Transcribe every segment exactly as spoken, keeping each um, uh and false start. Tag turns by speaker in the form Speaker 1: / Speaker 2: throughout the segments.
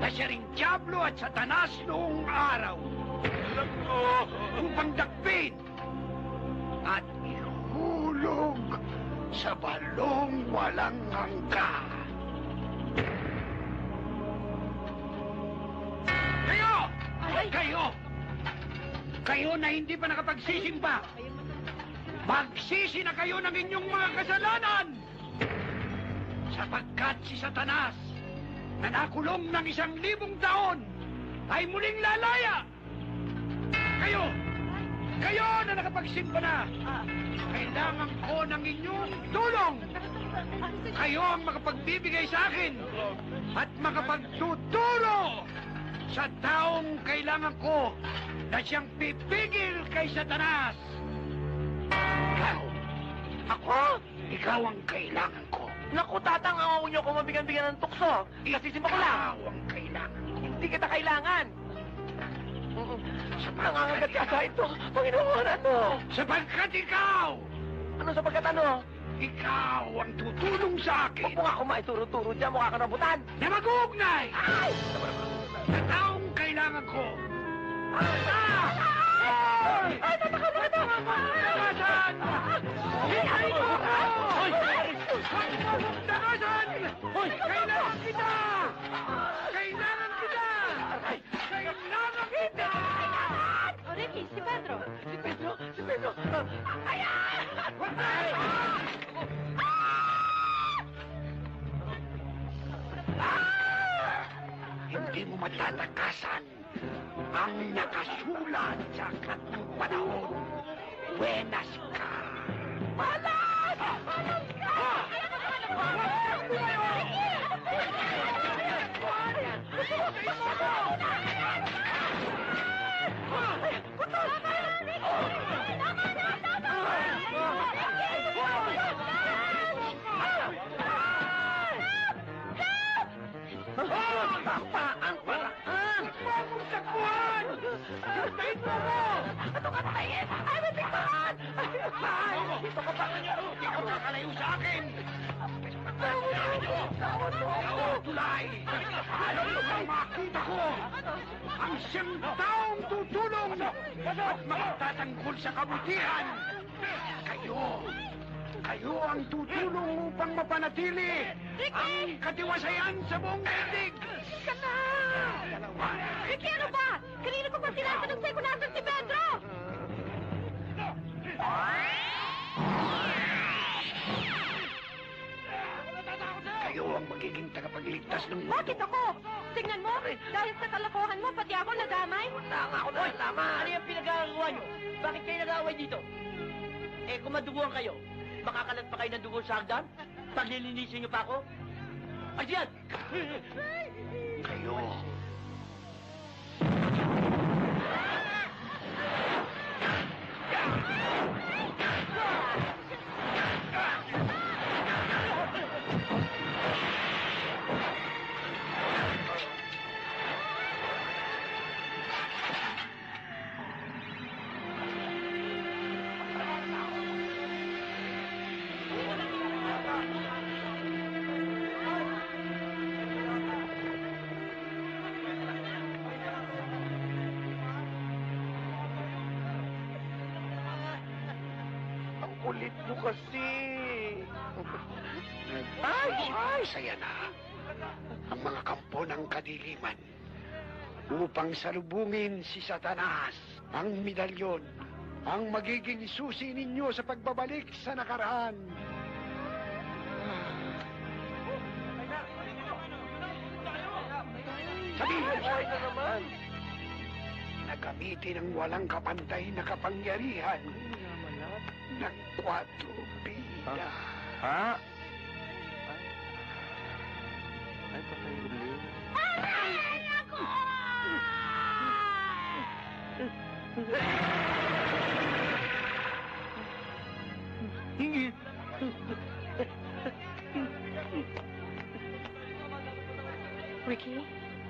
Speaker 1: siya ring Diablo at Satanas noong araw. Upang dakpin at ihulog sa balong walang hanggan. Kayo! Ay, kayo! Kayo na hindi pa nakapagsisimba! Magsisi na kayo ng inyong mga kasalanan! Sapagkat si Satanas na nakulong ng isang libong taon ay muling lalaya! Kayo! Kayo na nakapagsimba na! Kailangan ko ng inyong tulong! Kayo ang makapagbibigay sa akin at makapagtuturo sa taong kailangan ko na siyang pipigil kay Satanas! Ikaw! Ako! Ikaw ang kailangan ko!
Speaker 2: Naku, tatang, ayaw niyo ko mabigan-bigan ng tukso. Kasi simba ko lang.
Speaker 1: Ikaw ang kailangan ko!
Speaker 2: Hindi kita kailangan.
Speaker 1: Sapagkat
Speaker 2: Nangangagat ka sa
Speaker 1: ikaw-
Speaker 2: ito. Panginoon, ano?
Speaker 1: Sapagkat ikaw!
Speaker 2: Ano sapagkat ano?
Speaker 1: Ikaw ang tutulong sa
Speaker 2: Huwag
Speaker 1: akin
Speaker 2: mo nga ako maituro-turo dyan. Mukha ka nabutan.
Speaker 1: na mag-uugnay
Speaker 2: Ay!
Speaker 1: sa taong kailangan ko!
Speaker 2: Ay! Ay! Ay! Tataka na ito!
Speaker 1: Dakasan! Hintay mo ako! Dakasan! Kailangan kita! Kailangan kita! Kailangan kita!
Speaker 3: O, Ricky, si Pedro.
Speaker 2: Si Pedro! Si Pedro! Ayan!
Speaker 1: Hindi mo matatakasan ang nakasulat sa aklat ng panahon. Buenas ka!
Speaker 2: Malas! Malas ka!
Speaker 1: Ang paraan! Bagong takbuhan! Hintayin mo ko!
Speaker 2: Ito ka tayo! Ay, may tikman! Ay!
Speaker 1: Ito ka pa niyo! Hindi ka makakalayo sa akin! Ikaw ang tulay! Alam mo bang makita ko? Ang siyang taong tutulong at magtatanggol sa kabutihan! Kayo! Kayo ang tutulong upang mapanatili ang katiwasayan sa buong daigdig!
Speaker 3: Ka na! Ricky, ano ba? Kanina ko pa tinatanong sa'yo kung nasan si Pedro!
Speaker 1: Kayo ang magiging tagapagligtas ng mundo.
Speaker 3: Bakit ako? Tingnan mo, dahil sa kalokohan mo, pati ako nadamay.
Speaker 2: Wala nga ako na nalaman. Ano yung pinag-aagawa nyo? Bakit kayo nag-aaway dito? Eh, kung maduguan kayo, makakalat pa kayo ng dugo sa hagdan? Paglilinisin nyo pa ako? Ayan!
Speaker 1: Kayo.
Speaker 2: Kulit mo kasi.
Speaker 1: Ay, ay, saya na ang mga kampo ng kadiliman upang salubungin si Satanas. Ang medalyon ang magiging susi ninyo sa pagbabalik sa nakaraan. Sabihin mo na naman na gamitin ang walang kapantay na kapangyarihan ng kwatro bida.
Speaker 2: Ha? Ay, patay ulit.
Speaker 3: Aray! Ako! Ricky?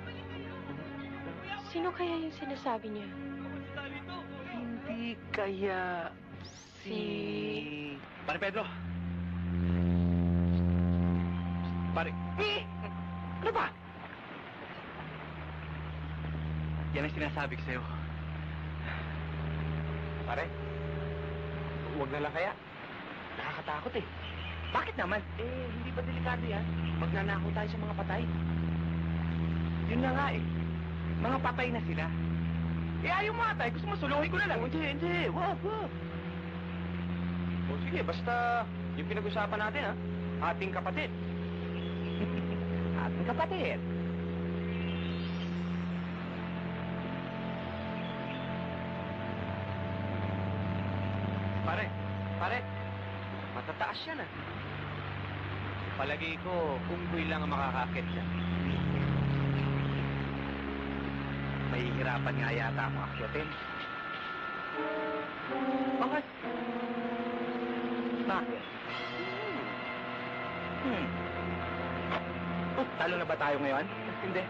Speaker 3: Sino kaya yung sinasabi niya?
Speaker 2: Hindi kaya si...
Speaker 1: Pare Pedro. Pare.
Speaker 2: Eh! Ano ba?
Speaker 4: Yan ang sinasabi ko sa'yo.
Speaker 1: Pare, huwag na lang kaya. Nakakatakot eh.
Speaker 4: Bakit naman?
Speaker 1: Eh, hindi ba delikado yan? Magnanakaw tayo sa mga patay.
Speaker 4: Yun na nga eh. Mga patay na sila. Eh, ayaw mo atay. Gusto mo suluhin ko na lang.
Speaker 1: Oh, hindi, hindi. Wag, wag. O sige, basta yung pinag-usapan natin, ha? Ating kapatid.
Speaker 4: Ating kapatid.
Speaker 1: Pare, pare. Matataas yan, ah. Palagi ko, unggoy lang ang makakakit yan.
Speaker 4: Mahihirapan nga yata akong akyatin.
Speaker 1: Bakit?
Speaker 4: Bakit? Hmm. Oh, talo na ba tayo ngayon?
Speaker 1: Hindi.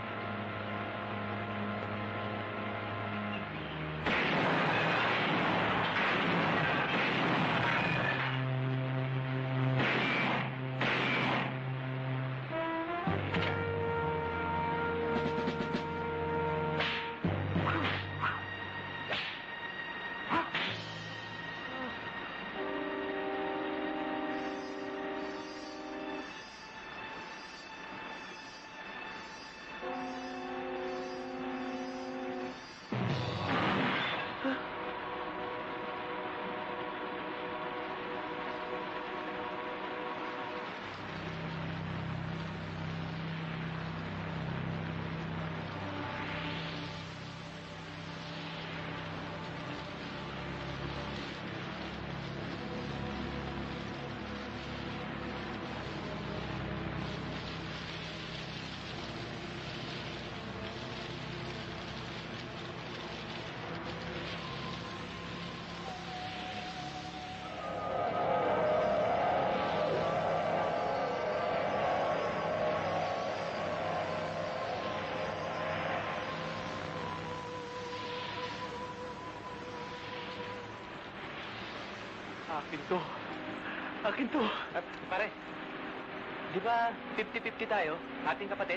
Speaker 4: Akin to. Akin to.
Speaker 1: At, pare, di ba fifty-fifty tayo, ating kapatid?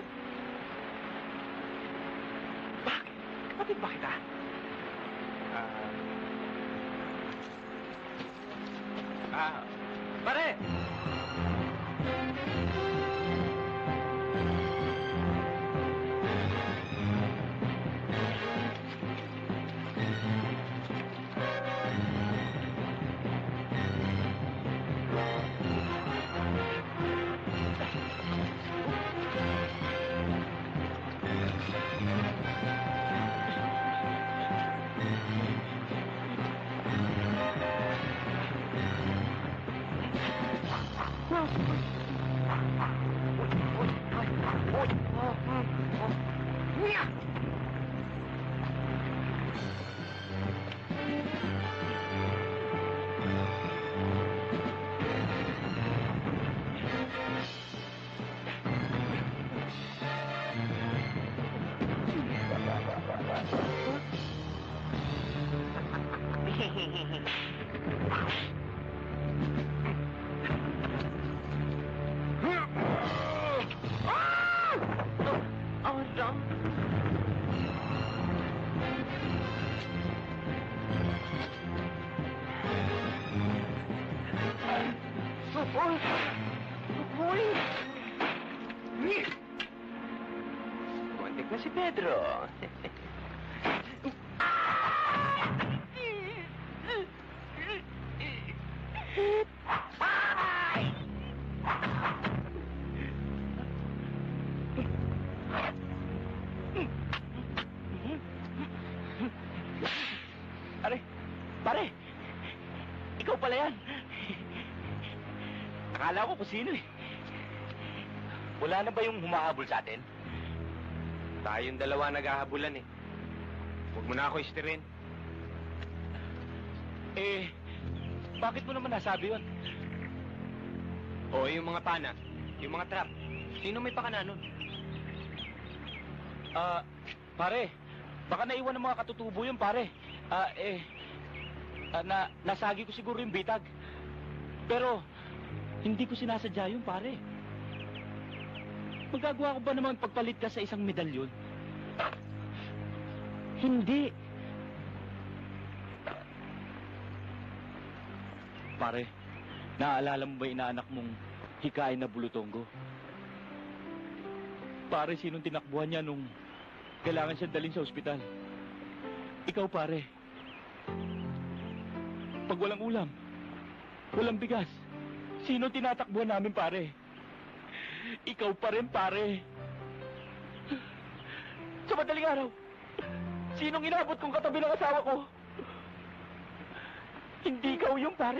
Speaker 4: Bakit? Kapatid ba kita?
Speaker 1: Ah... Ah... Pare! Kontik na si Pedro.
Speaker 4: Pare, pare. Ikaw pala yan. Akala ko kung sino eh.
Speaker 1: Wala na ba yung humahabol sa atin? Tayong dalawa naghahabulan eh. Huwag mo na ako istirin.
Speaker 4: Eh, bakit mo naman nasabi yun?
Speaker 1: O yung mga pana, yung mga trap. Sino may pakana nun?
Speaker 4: Ah, pare. Baka naiwan ng mga katutubo yun, pare. Ah, eh, ah, na, nasagi ko siguro yung bitag. Pero, hindi ko sinasadya yun, pare. Magagawa ko ba naman pagpalit ka sa isang medalyon?
Speaker 3: Hindi.
Speaker 4: Pare, naaalala mo ba yung inaanak mong hikain na bulutonggo? Pare, sinong tinakbuhan niya nung kailangan siya dalhin sa ospital? Ikaw, pare. Pag walang ulam, walang bigas, sino tinatakbuhan namin, pare? Ikaw pa rin, pare. Sa madaling araw, sinong inabot kong katabi ng asawa ko? Hindi ikaw yung pare.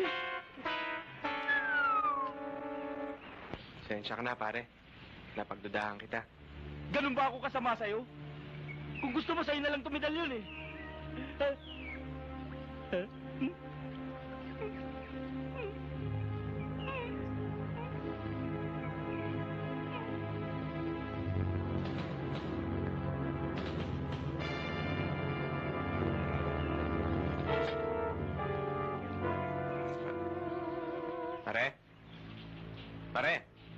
Speaker 5: Sensya ka na, pare. Napagdudahan kita.
Speaker 4: Ganun ba ako kasama sa'yo? Kung gusto mo, sa'yo na lang tumidalyon eh. Ha? Ha? Hmm?
Speaker 5: Pare? Pare?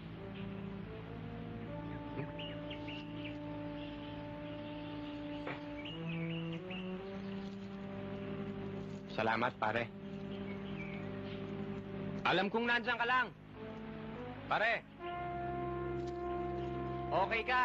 Speaker 5: Salamat, pare. Alam kong nandyan ka lang. Pare. Okay ka.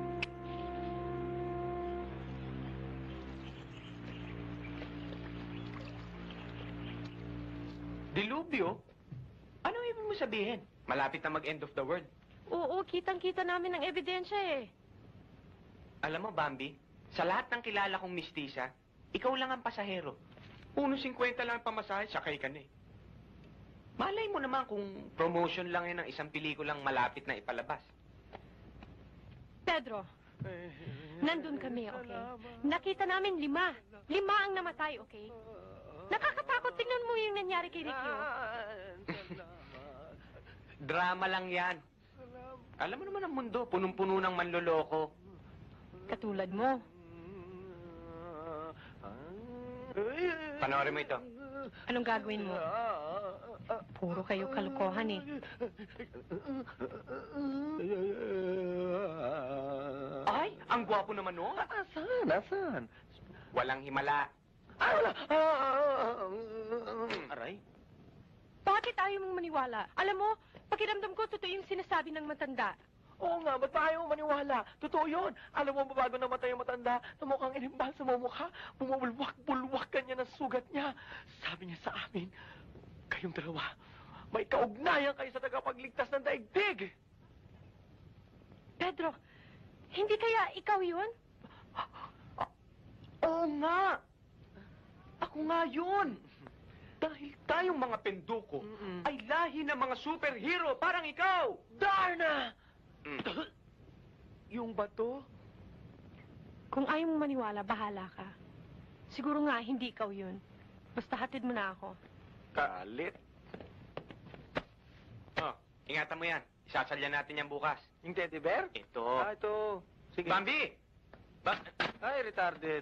Speaker 5: Dilubyo? Ano ibig mo sabihin? Malapit na mag-end of the world.
Speaker 3: Oo, kitang-kita namin ang ebidensya eh.
Speaker 5: Alam mo, Bambi, sa lahat ng kilala kong mistisa, ikaw lang ang pasahero. Uno singkwenta lang ang pamasahe, sakay ka na eh. Malay mo naman kung promotion lang yun ng isang pelikulang malapit na ipalabas.
Speaker 3: Pedro, nandun kami, okay? Nakita namin lima. Lima ang namatay, okay? Nakakatakot. Tingnan mo yung nangyari kay Ricky, oh.
Speaker 5: Drama lang yan. Alam mo naman ang mundo, punong-puno ng manloloko.
Speaker 3: Katulad mo.
Speaker 5: Panoorin mo ito.
Speaker 3: Anong gagawin mo? Puro kayo kalukohan eh.
Speaker 5: Ay, ang gwapo naman no?
Speaker 2: Asan? Asan?
Speaker 5: Walang himala.
Speaker 2: Ay, wala. Aray.
Speaker 3: Bakit ayaw mong maniwala? Alam mo, pakiramdam ko totoo yung sinasabi ng matanda.
Speaker 2: Oo nga, ba't pa ayaw mo maniwala? Totoo yun. Alam mo ba bago namatay yung matanda na mukhang inimbal sa mumukha, bumubulwak-bulwak kanya ng sugat niya. Sabi niya sa amin, kayong dalawa, may kaugnayan kayo sa tagapagligtas ng daigdig.
Speaker 3: Pedro, hindi kaya ikaw yun?
Speaker 5: Oo nga. Ako nga yun. Dahil tayong mga penduko
Speaker 2: Mm-mm.
Speaker 5: ay lahi ng mga superhero parang ikaw.
Speaker 2: Darna!
Speaker 5: Mm.
Speaker 2: Yung bato?
Speaker 3: Kung ayaw mong maniwala, bahala ka. Siguro nga, hindi ikaw yun. Basta hatid mo na ako.
Speaker 5: Kalit. Oh, ingatan mo yan. Isasalyan natin yan bukas.
Speaker 2: Yung teddy bear?
Speaker 5: Ito.
Speaker 2: Ah, ito. Sige.
Speaker 5: Bambi! Ba
Speaker 2: Ay, retarded.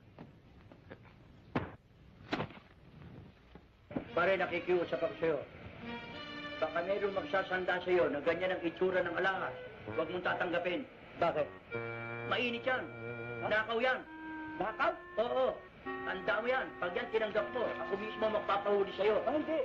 Speaker 6: Pare, nakikiusap ako sa'yo. Baka mayroong magsasanda sa'yo na ganyan ang itsura ng alahas. Huwag mong tatanggapin. Bakit? Mainit yan. Nakaw yan. Nakaw? Oo. Tanda mo yan. Pag yan tinanggap mo, ako mismo magpapahuli sa'yo. Ah, hindi.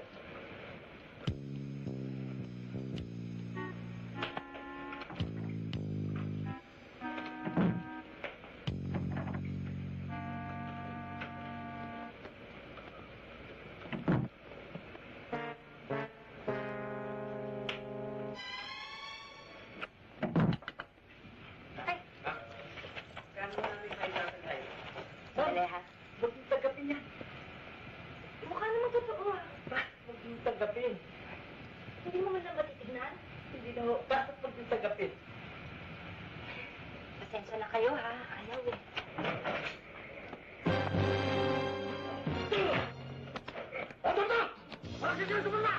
Speaker 3: Dali, ha?
Speaker 6: Huwag mong tanggapin yan.
Speaker 3: Mukha naman totoo, ah.
Speaker 6: Huwag mong tanggapin.
Speaker 3: Hindi mo man lang matitignan?
Speaker 6: Hindi na ho. Bakit huwag mong tanggapin?
Speaker 3: Pasensya na kayo, ha? Ayaw, eh.
Speaker 1: Ano na? Bakit ka sumama?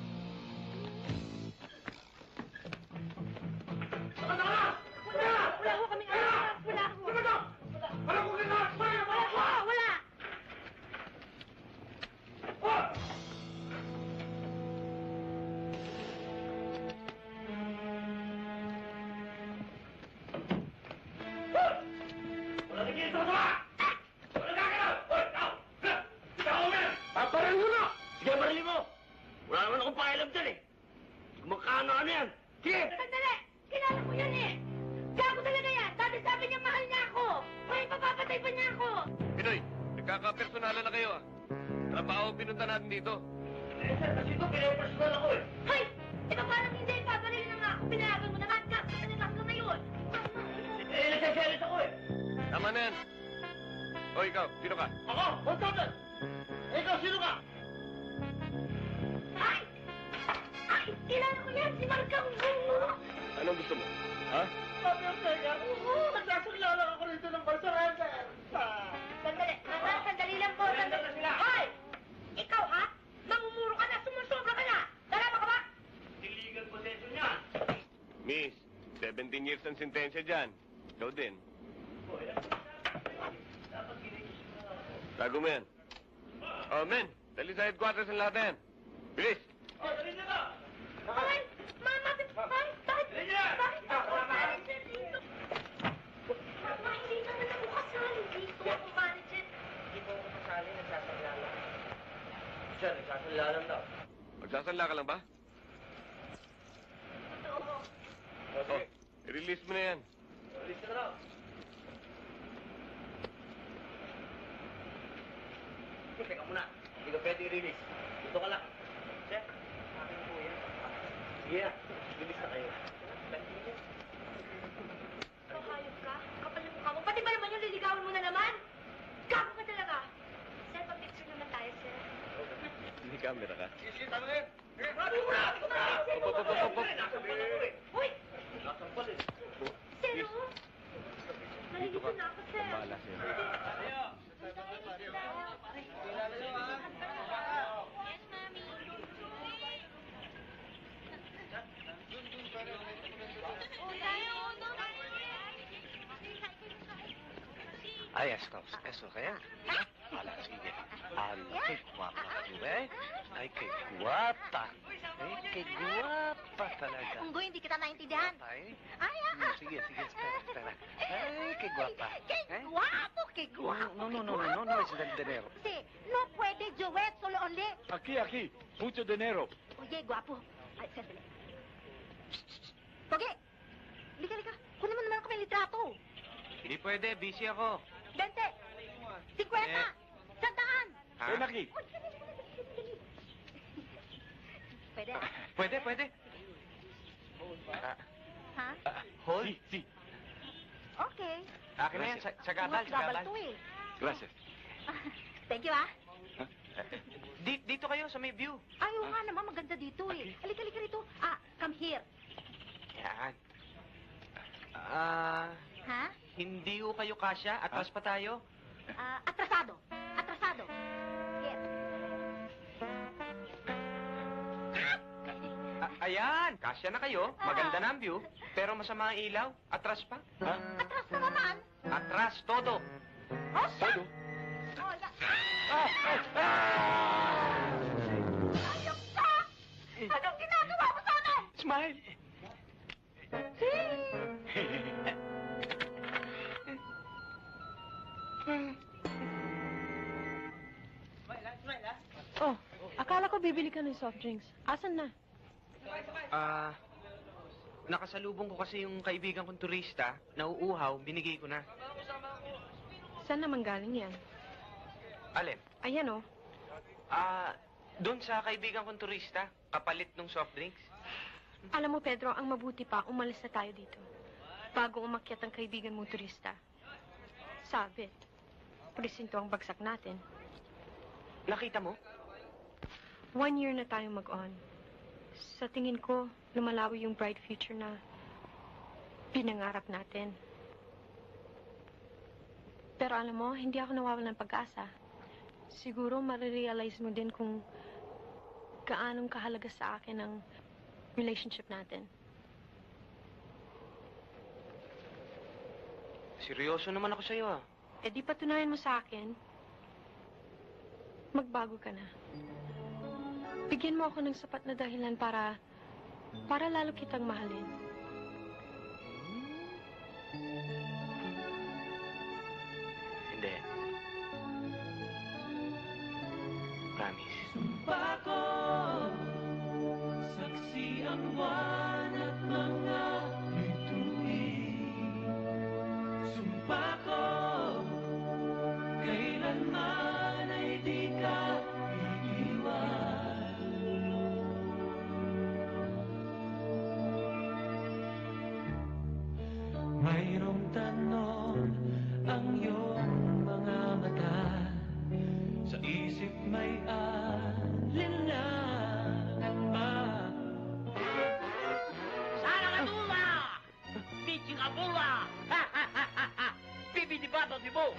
Speaker 1: Saka na ka!
Speaker 3: Wala! Wala ho kami alam. Wala ho.
Speaker 1: Saka na! Wala ko kita! Wala!
Speaker 3: Wala ho! Wala!
Speaker 1: Oh!
Speaker 7: Magkasala na kayo ah. Trabaho ang pinunta natin dito.
Speaker 6: Eh, sir, kasi ito, pinapersonal ako eh.
Speaker 3: Hoy! Ito parang hindi. Paparilin na nga ako. Pinayagan mo naman. Kapit na nila na yun.
Speaker 6: Eh, nagsaselos ako eh.
Speaker 7: Tama na yan. O ikaw, sino ka?
Speaker 6: Ako, one thousand. Eh, ikaw, sino ka?
Speaker 3: Ay! Ay! Kilala ko yan. Si Marcang Bungo.
Speaker 7: Anong gusto mo? Ha?
Speaker 6: Sabi ang teka, oo, nagsasaklala ako rito ng Barcelona.
Speaker 3: Sandali. Mga sandali lang po. Sandali. Hoy! Ikaw ha? Namumuro ka na. Sumusobra ka na. Dalama ka ba?
Speaker 6: Illegal possession yan.
Speaker 7: Miss, seventeen years ang sentensya dyan. Ikaw din. Tago mo yan. Oh, men. Dali sa headquarters ang lahat na yan. Bilis!
Speaker 6: Oh, dali na ba?
Speaker 3: Ay! Mama! Ay! Bakit?
Speaker 6: Dali na!
Speaker 3: Bakit ako manager dito? Mama, hindi naman ako kasali dito. Ako manager.
Speaker 6: Hindi po ako kasali, nagsasaklala. Sir, nagsasaklala lang daw.
Speaker 7: Magsasanla ka lang ba?
Speaker 3: Oo.
Speaker 7: Oh, i-release mo na yan.
Speaker 6: Alis ka na daw. Teka muna, hindi ka pwede i-release. Dito ka lang. Sir, akin po yan. Sige na, release na kayo.
Speaker 3: Ikaw hayop ka? Kapal yung mukha mo. Pati ba naman yung liligawan mo na naman? Gago ka talaga. Sir, pag-picture naman tayo, sir.
Speaker 7: Hindi camera ka.
Speaker 6: Sige, tama yan. Eh, ano mo na? Ito na!
Speaker 7: Pop, pop, pop, pop, pop.
Speaker 6: Nasampal ako eh.
Speaker 3: Uy!
Speaker 6: Nasampal eh.
Speaker 3: Sir, oh. Nalilito na ako, sir.
Speaker 7: Pambala sa'yo.
Speaker 3: Yes, mami.
Speaker 8: Ay, esto, esto kaya? Ala, sige. Ala, qué guapa tú, eh? Ay, qué guapa. Eh, qué guapa talaga.
Speaker 3: Unggoy, hindi kita naintindihan.
Speaker 8: Ay,
Speaker 3: Ay, ah,
Speaker 8: mm, sige, sige, espera, espera. Ay, qué guapa.
Speaker 3: Qué
Speaker 8: Eh?
Speaker 3: guapo, qué guapo.
Speaker 8: No, no,
Speaker 3: qué
Speaker 8: no, no, no,
Speaker 3: guapo.
Speaker 8: no es del dinero.
Speaker 3: Sí, no puede, Joet, solo only.
Speaker 4: Aquí, aquí. Mucho dinero.
Speaker 3: Oye, guapo. Ay, sandali. Pogi! Lika, lika. Kunin mo naman ako may litrato.
Speaker 5: Hindi pwede, busy ako.
Speaker 3: Bente! Cinquenta!
Speaker 5: Eh.
Speaker 3: Sandaan!
Speaker 5: Ha?
Speaker 4: Ven aquí.
Speaker 3: Uy, dali, dali, dali, dali. Pwede?
Speaker 5: Pwede, pwede. Ah,
Speaker 3: Ha?
Speaker 5: ah, hold.
Speaker 4: Sí, sí.
Speaker 3: Okay.
Speaker 5: Akin na yan, sa, sa gabal, sa
Speaker 3: Gabal
Speaker 5: gabal.
Speaker 3: to eh.
Speaker 4: Gracias.
Speaker 3: Thank you, ah.
Speaker 5: Di, dito kayo sa may view.
Speaker 3: Ay, oo nga naman, maganda dito eh. Halika, halika rito. Ah, come here.
Speaker 5: Yan. Ah,
Speaker 3: Ha?
Speaker 5: hindi ko kayo kasya. Atras pa tayo.
Speaker 3: Ah, atrasado. Atrasado. Here.
Speaker 5: Ah, ayan, kasya na kayo. Maganda na ang view. Pero masama ang ilaw. Atras pa.
Speaker 4: Ha?
Speaker 3: Atras na naman.
Speaker 5: Atras, todo.
Speaker 3: Oh,
Speaker 4: Todo.
Speaker 3: Oh, ya.
Speaker 4: Ah! Ah!
Speaker 3: Ayok ka! Anong ginagawa mo sa akin?
Speaker 4: Smile.
Speaker 3: Oh, akala ko bibili ka ng soft drinks. Asan na?
Speaker 5: Ah, nakasalubong ko kasi yung kaibigan kong turista. Nauuhaw, binigay ko na.
Speaker 3: Saan naman galing yan?
Speaker 5: Alin?
Speaker 3: Ayan oh.
Speaker 5: Ah, doon sa kaibigan kong turista. Kapalit ng soft drinks.
Speaker 3: Alam mo, Pedro, ang mabuti pa, umalis na tayo dito. Bago umakyat ang kaibigan mong turista. Sabit. Presinto ang bagsak natin.
Speaker 5: Nakita mo?
Speaker 3: One year na tayong mag-on. Sa tingin ko, lumalawi yung bright future na pinangarap natin. Pero alam mo, hindi ako nawawalan ng pag-asa. Siguro marirealize mo din kung gaanong kahalaga sa akin ang relationship natin.
Speaker 5: Seryoso naman ako sa'yo ah.
Speaker 3: Eh di patunayan mo sa akin, magbago ka na. Bigyan mo ako ng sapat na dahilan para, para lalo kitang mahalin.
Speaker 5: Hindi. Promise.
Speaker 2: Bako, saksi ang buwan at mga bituin. Sumpa ko, kailanman ay Mayroong tanong ang iyong mga mata. Sa isip may alinlangan.
Speaker 6: Sana ka tula! Teaching a bula! Bibi di bato di bo!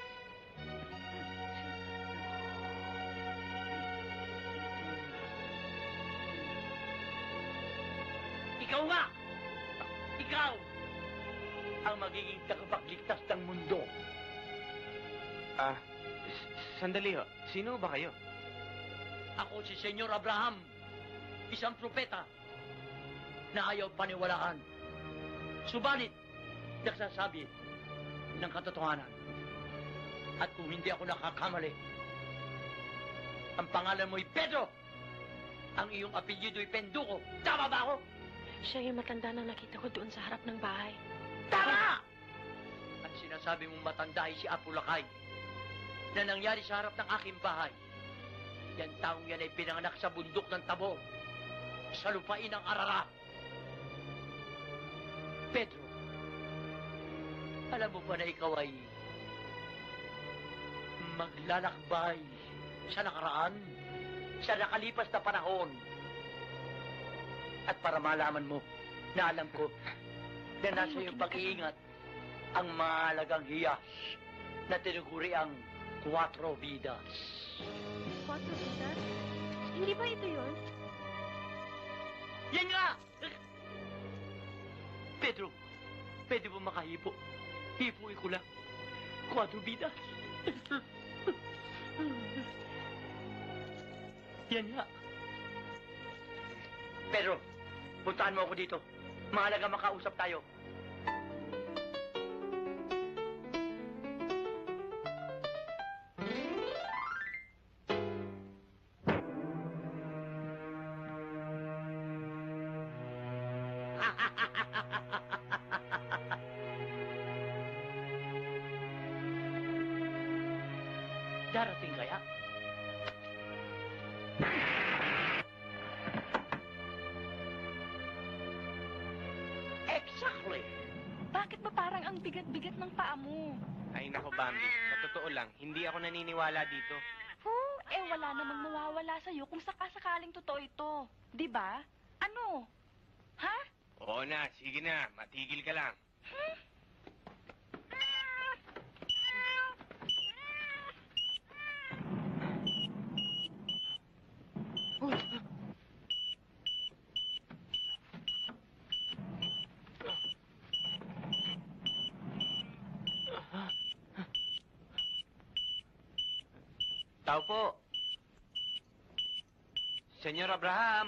Speaker 6: Ikaw nga! Ikaw! Ang magiging tagapagligtas ng mundo.
Speaker 5: Ah, s- sandali ho. Sino ba kayo?
Speaker 6: Ako si Senyor Abraham, isang propeta na ayaw paniwalaan. Subalit, nagsasabi ng katotohanan. At kung hindi ako nakakamali, ang pangalan mo'y Pedro. Ang iyong apelyido'y Penduko. Tama ba ako?
Speaker 3: Siya yung matanda na nakita ko doon sa harap ng bahay.
Speaker 6: Tama! At sinasabi mong matanda ay si Apulakay na nangyari sa harap ng aking bahay. Yan taong yan ay pinanganak sa bundok ng Tabor, sa lupain ng Ararat. Pedro, alam mo ba na ikaw ay maglalakbay sa nakaraan, sa nakalipas na panahon? At para malaman mo na alam ko na nasa iyong pag-iingat ang mahalagang hiyas na tinuguri ang Cuatro Vidas.
Speaker 3: Cuatro Vidas? Hindi ba ito yun?
Speaker 6: Yan nga! Pedro, pwede mo makahipo. Hipuin ko lang. Cuatro Vidas. Yan nga. Pedro, puntahan mo ako dito. Mahalaga makausap tayo. Darating kaya? Exactly!
Speaker 9: Bakit ba parang ang bigat-bigat ng paa mo?
Speaker 5: Ay, nako, Bambi. Sa totoo lang, hindi ako naniniwala dito.
Speaker 9: Oh, eh wala namang mawawala sa'yo kung sakasakaling totoo ito. Di ba? Ano? Ha?
Speaker 5: Oo na, sige na. Matigil ka lang. Tao po. Senyor Abraham.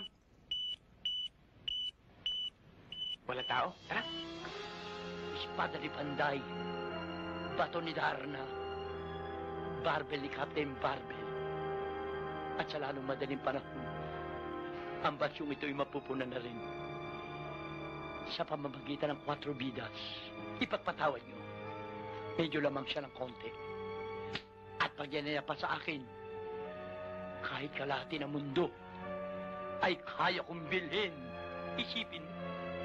Speaker 5: Wala tao? Tara.
Speaker 6: Espada ni Panday, bato ni Darna, barbel ni Captain Barbel. At sa lalong madaling panahon, ang basyong ito'y mapupunan na rin. Sa pamamagitan ng Cuatro Vidas, ipagpatawad niyo. Medyo lamang siya ng konti. At pag yan ay pa sa akin, kahit kalahati ng mundo, ay kaya kong bilhin. Isipin mo.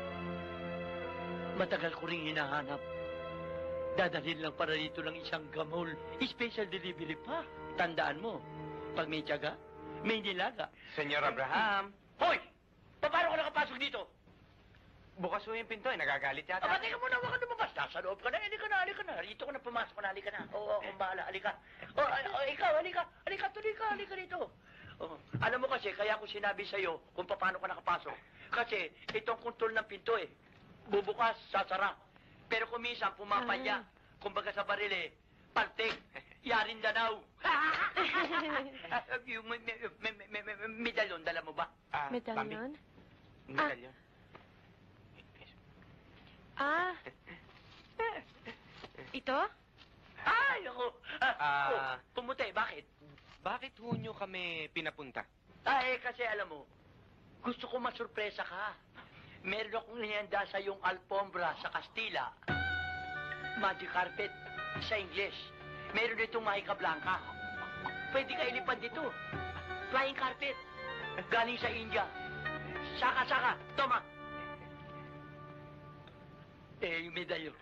Speaker 6: Matagal ko rin hinahanap. Dadalhin lang para dito ng isang gamol. Special delivery pa. Tandaan mo, pag may tiyaga, may nilaga.
Speaker 5: Senyor Abraham.
Speaker 6: Hoy! Paano ka nakapasok dito?
Speaker 5: Bukas mo yung pinto, eh. Nagagalit yata.
Speaker 6: Aba, teka muna, huwag ka lumabas. Nasa loob ka na, halika na, halika na. Rito ka na, pumasok ka na, halika na. Oo, akong bahala, halika. O, oh, ikaw, halika, halika, tuloy ka, halika dito. Oh, alam mo kasi, kaya ko sinabi sa'yo kung paano ka nakapasok. Kasi, itong kontrol ng pinto eh. Bubukas, sasara. Pero kung minsan, pumapalya. Kumbaga sa baril eh, paltik, yarin danaw. Yung me- me- me- me- me- me- medalyon, dala mo ba?
Speaker 5: Ah, Bambi.
Speaker 3: Medalyon?
Speaker 5: Medalyon.
Speaker 3: Ah. Ito?
Speaker 6: Ay, ako. Ah,
Speaker 5: Ah.
Speaker 6: oh, pumuti, bakit?
Speaker 5: Bakit ho nyo kami pinapunta?
Speaker 6: Ay, kasi alam mo, gusto ko masurpresa ka. Meron akong nihanda sa yung alfombra sa Kastila. Magic carpet sa Ingles. Meron ditong Mahika Blanca. Pwede ka ilipad dito. Flying carpet. Galing sa India. Saka-saka. Toma. Eh, yung medalyo.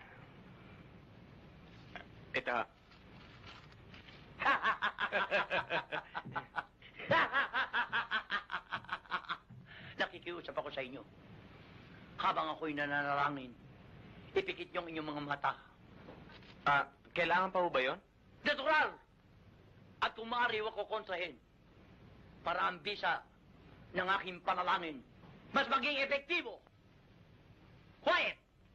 Speaker 5: Ito.
Speaker 6: Nakikiusap ako sa inyo. Habang ako'y nananalangin, ipikit niyo ang inyong mga mata.
Speaker 5: Ah, kailangan pa ho ba yun?
Speaker 6: Natural! At kung maaari, huwag ko kontrahin para ang bisa ng aking panalangin mas maging epektibo. Quiet!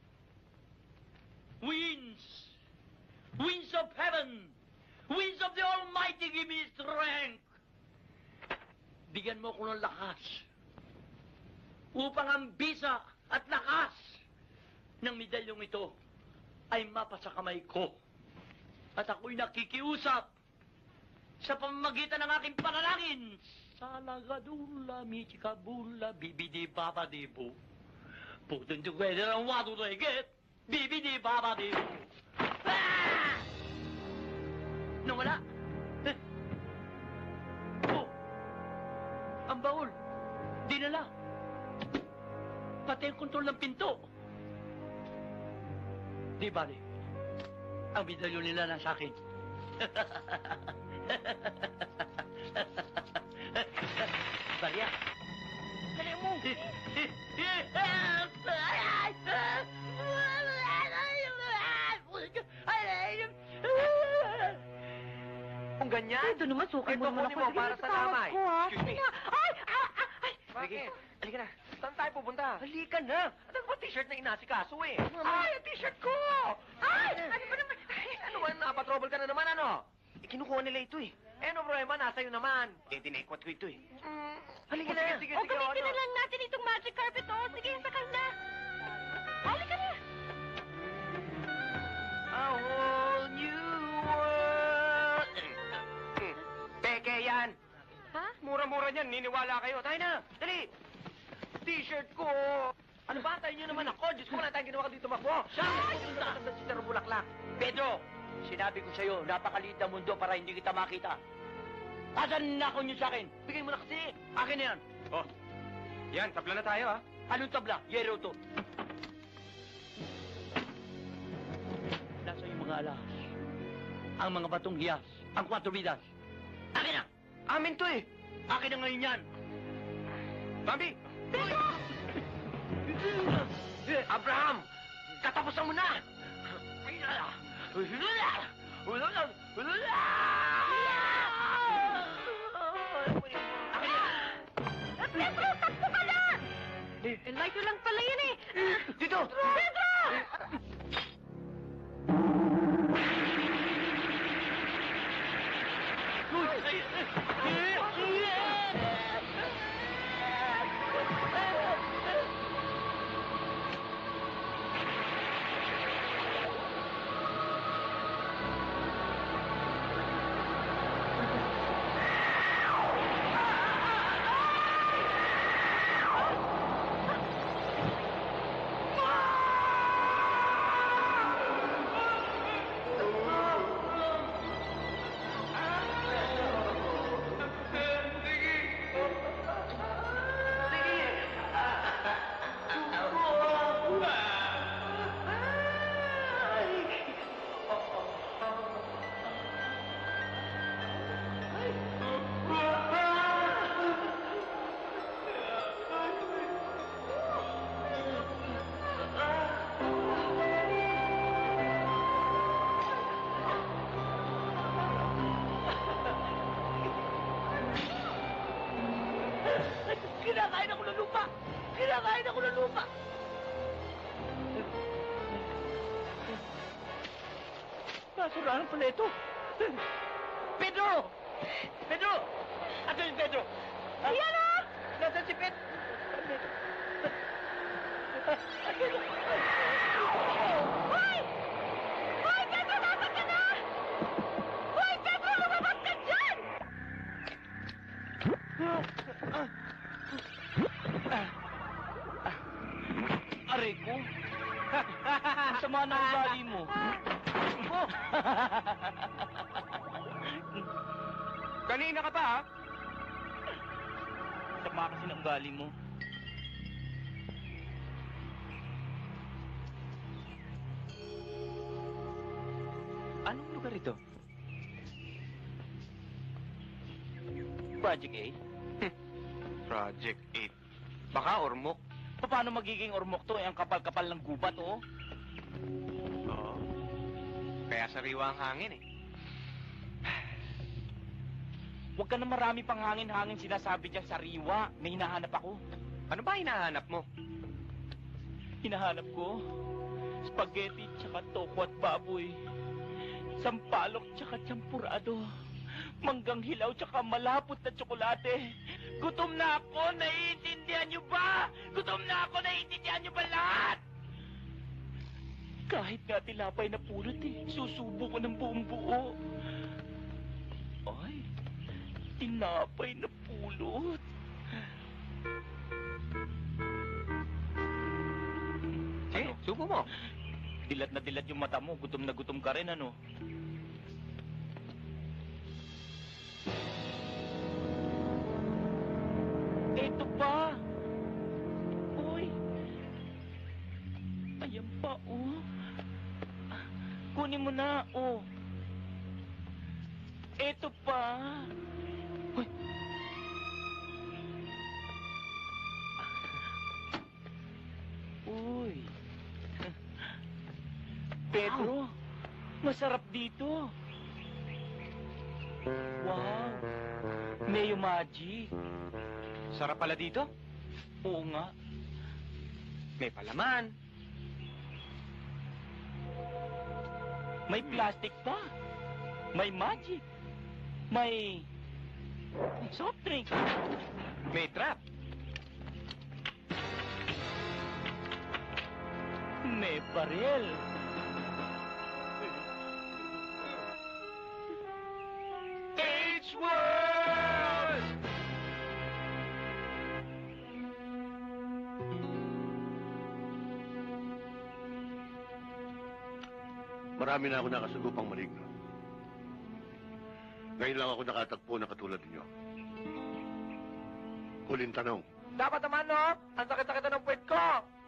Speaker 6: Winds! Winds of heaven! Winds of the Almighty, give me strength! Bigyan mo ko ng lakas upang ang bisa at lakas ng medalyong ito ay mapasa kamay ko. At ako'y nakikiusap sa pamamagitan ng aking panalangin. Salagadula, michikabula, bibidi-babadibo. Putun together ang wado na higit. Bibidi-babadibo. Ah! Nawala. Eh. Oh! Ang baul. Dinala. Pati ang kontrol ng pinto. Di bali. Ang medalyo nila na sa akin. Barya. Dali mo.
Speaker 2: Kung ganyan,
Speaker 3: Ito naman, sukay mo
Speaker 2: ito
Speaker 3: naman
Speaker 2: kunin mo
Speaker 3: ako.
Speaker 2: para sa damay.
Speaker 3: Excuse me. Ay! Ah! Ah! Ay!
Speaker 2: Bakit?
Speaker 6: Halika na.
Speaker 2: Saan tayo pupunta?
Speaker 6: Halika na.
Speaker 2: Ano ba t-shirt na inasikaso eh?
Speaker 6: Ay, ang t-shirt ko!
Speaker 2: Ay! Ano ba naman? Ay, ano ba? Napatrobol ka na naman, ano?
Speaker 5: Eh, kinukuha nila ito eh.
Speaker 2: Eh, no problema, nasa iyo naman.
Speaker 5: Eh, dinaikwat ko ito eh.
Speaker 2: Halika
Speaker 6: na.
Speaker 2: Sige, sige,
Speaker 3: O,
Speaker 2: sige.
Speaker 3: gamitin
Speaker 2: ano?
Speaker 3: na lang natin itong magic carpet, oh. Sige, sakal na. Halika na.
Speaker 2: A whole new world.
Speaker 5: Peke yan!
Speaker 3: Ha?
Speaker 5: Mura-mura niyan, niniwala kayo. Tayo na! Dali!
Speaker 2: T-shirt ko. Ano ba? Tayo niyo naman ako. Diyos ko, wala tayong ginawa dito makbo. Siya! Pupunta ka sa Citaro Bulaklak.
Speaker 6: Pedro, sinabi ko sa'yo, napakaliit na mundo para hindi kita makita. Asan na ako niyo sa akin?
Speaker 2: Bigay mo na kasi.
Speaker 6: Akin na yan.
Speaker 5: Oh, yan, tabla na tayo ah.
Speaker 6: Anong tabla? Yero to. Nasa yung mga alas. Ang mga batong hiyas. Ang kwatro vidas. Akin na!
Speaker 5: Amin to eh!
Speaker 6: Akin na ngayon yan!
Speaker 5: Bambi!
Speaker 2: Abraham! Katapusan mo na!
Speaker 3: Pedro, takbo ka na! Eh, light lang pala yan eh.
Speaker 2: Dito!
Speaker 3: Pedro!
Speaker 6: Kinakain ako ng lupa! Kinakain ako ng lupa! Nasurahan pala ito. Pedro! Pedro! Ato yung Pedro? Ayan na! Nasaan si Pedro?
Speaker 3: Hoy! Hoy, Pedro, nasaan ka na? Hoy, Pedro, lumabas ka dyan!
Speaker 4: Aray ko. Ang sama ng ugali mo.
Speaker 5: Kanina ka pa ha?
Speaker 4: Sama kasi ng ugali mo.
Speaker 5: rito?
Speaker 4: Project A?
Speaker 5: Project eight. Baka ormok.
Speaker 4: Paano magiging ormok to? Eh, ang kapal-kapal ng gubat, oh.
Speaker 5: Oo. Kaya sariwa ang hangin eh.
Speaker 4: Huwag ka na marami pang hangin-hangin sinasabi dyan sa riwa. May hinahanap ako.
Speaker 5: Ano ba hinahanap mo?
Speaker 4: Hinahanap ko spaghetti tsaka toko at baboy. Sampalok tsaka champurado. Manggang hilaw tsaka malapot na tsokolate. Gutom na ako, naiintindihan niyo ba? Gutom na ako, naiintindihan niyo ba lahat? Kahit nga tilapay na pulot eh, susubo ko ng buong buo. Ay, tinapay na pulot.
Speaker 5: Sige, subo mo.
Speaker 4: Dilat na dilat yung mata mo, gutom na gutom ka rin, ano? Eto pa! Uy! Ayan pa, oh. Kunin mo na, oh. Eto pa! Uy! Uy! Pedro, masarap dito. Wow! Mayo Magic.
Speaker 5: Sarap pala dito.
Speaker 4: Oo nga.
Speaker 5: May palaman.
Speaker 4: May plastic pa. May magic. May soft drink.
Speaker 5: May trap.
Speaker 4: May baril.
Speaker 5: H-World!
Speaker 7: Marami na ako nakasagupang maligno. Ngayon lang ako nakatagpo na katulad ninyo. Huling tanong.
Speaker 2: Dapat naman, no? Ang sakit-sakit na ng puwet ko!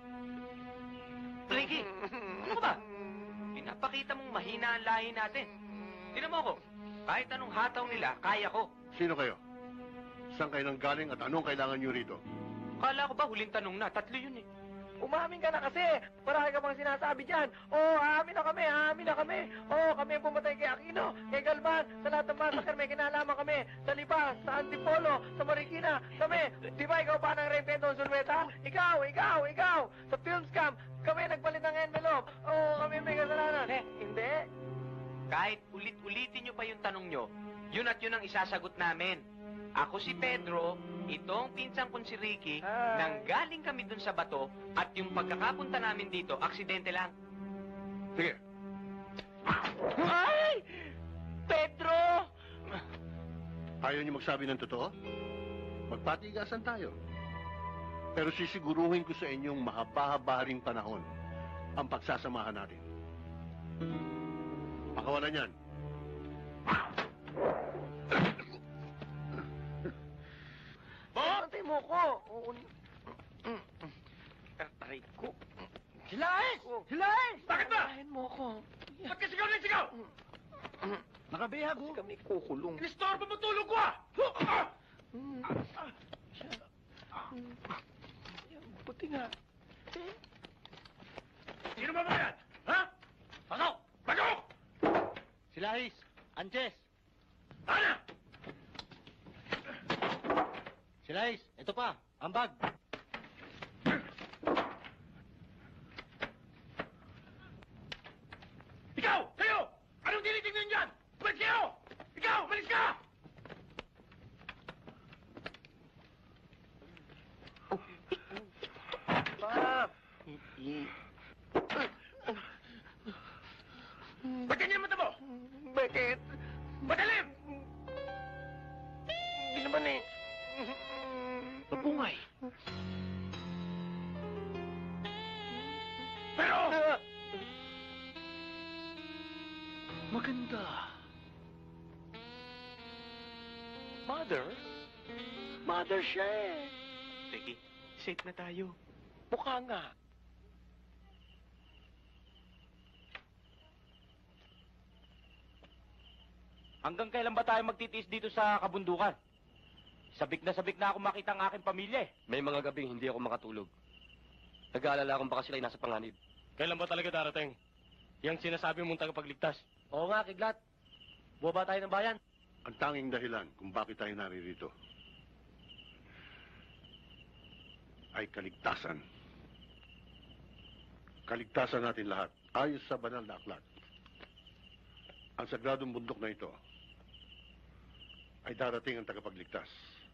Speaker 5: Ricky, ano ka ba? Pinapakita mong mahina ang lahi natin. Tinan mo ko, kahit anong hataw nila, kaya ko.
Speaker 7: Sino kayo? Saan kayo nang galing at anong kailangan nyo rito?
Speaker 5: Kala ko ba huling tanong na? Tatlo yun eh.
Speaker 2: Umamin ka na kasi! Marami ka bang sinasabi dyan? Oo, oh, aamin na kami, aamin na kami! Oo, oh, kami ang pumatay kay Aquino, kay Galvan, sa lahat ng massacre may kinalaman kami! Sa Lipa, sa Antipolo, sa Marikina, kami! Di ba ikaw pa ng Repetong Sulweta? Ikaw, ikaw, ikaw! Sa film scam, kami nagpalit ng envelope! Oo, oh, kami may kasalanan! Eh, hindi!
Speaker 5: Kahit ulit-ulitin nyo pa yung tanong nyo, yun at yun ang isasagot namin. Ako si Pedro, itong pinsan kong si Ricky,
Speaker 2: Hi.
Speaker 5: nanggaling kami dun sa bato, at yung pagkakapunta namin dito, aksidente lang.
Speaker 7: Sige,
Speaker 4: Ay! Pedro!
Speaker 7: ayaw nyo magsabi ng totoo? Magpatigasan tayo. Pero sisiguruhin ko sa inyong mahaba-haba ring panahon ang pagsasamahan natin. Pakawalan yan.
Speaker 2: Pantay mo ko! Oo. Taray ko.
Speaker 1: Silaes!
Speaker 2: Oh.
Speaker 1: Silaes! Bakit ba?
Speaker 2: Tahin mo ko.
Speaker 1: Ba't ka sigaw na sigaw?
Speaker 2: Nakabihag ko. Kami kukulong.
Speaker 1: Inistorbo mo tulog ko ah!
Speaker 2: Hmm. Buti nga.
Speaker 1: Sino ba ba yan? Ha? Pasok! Pasok!
Speaker 8: Silahis! Anches!
Speaker 1: Ana!
Speaker 8: Silahis! Ito pa! Ang bag!
Speaker 1: Ikaw! Kayo! Anong tinitingnan dyan? Umalis kayo! Ikaw! Umalis ka!
Speaker 2: Pap!
Speaker 1: Ba't ganyan ang mata mo?
Speaker 2: Bakit?
Speaker 1: Madalim!
Speaker 2: Hindi naman eh.
Speaker 1: Mapungay. Pero!
Speaker 2: Maganda. Mother? Mother siya eh.
Speaker 5: Ricky, safe na tayo.
Speaker 2: Mukha nga.
Speaker 4: Hanggang kailan ba tayo magtitiis dito sa kabundukan? Sabik na sabik na ako makita ang aking pamilya eh.
Speaker 10: May mga gabing hindi ako makatulog. Nag-aalala kung baka sila ay nasa panganib.
Speaker 2: Kailan ba talaga darating? Yang sinasabi mong tagapagligtas.
Speaker 10: Oo nga, Kidlat. Buwa ba tayo ng bayan?
Speaker 7: Ang tanging dahilan kung bakit tayo naririto ay kaligtasan. Kaligtasan natin lahat, ayos sa banal na aklat. Ang sagradong bundok na ito ay darating ang tagapagligtas.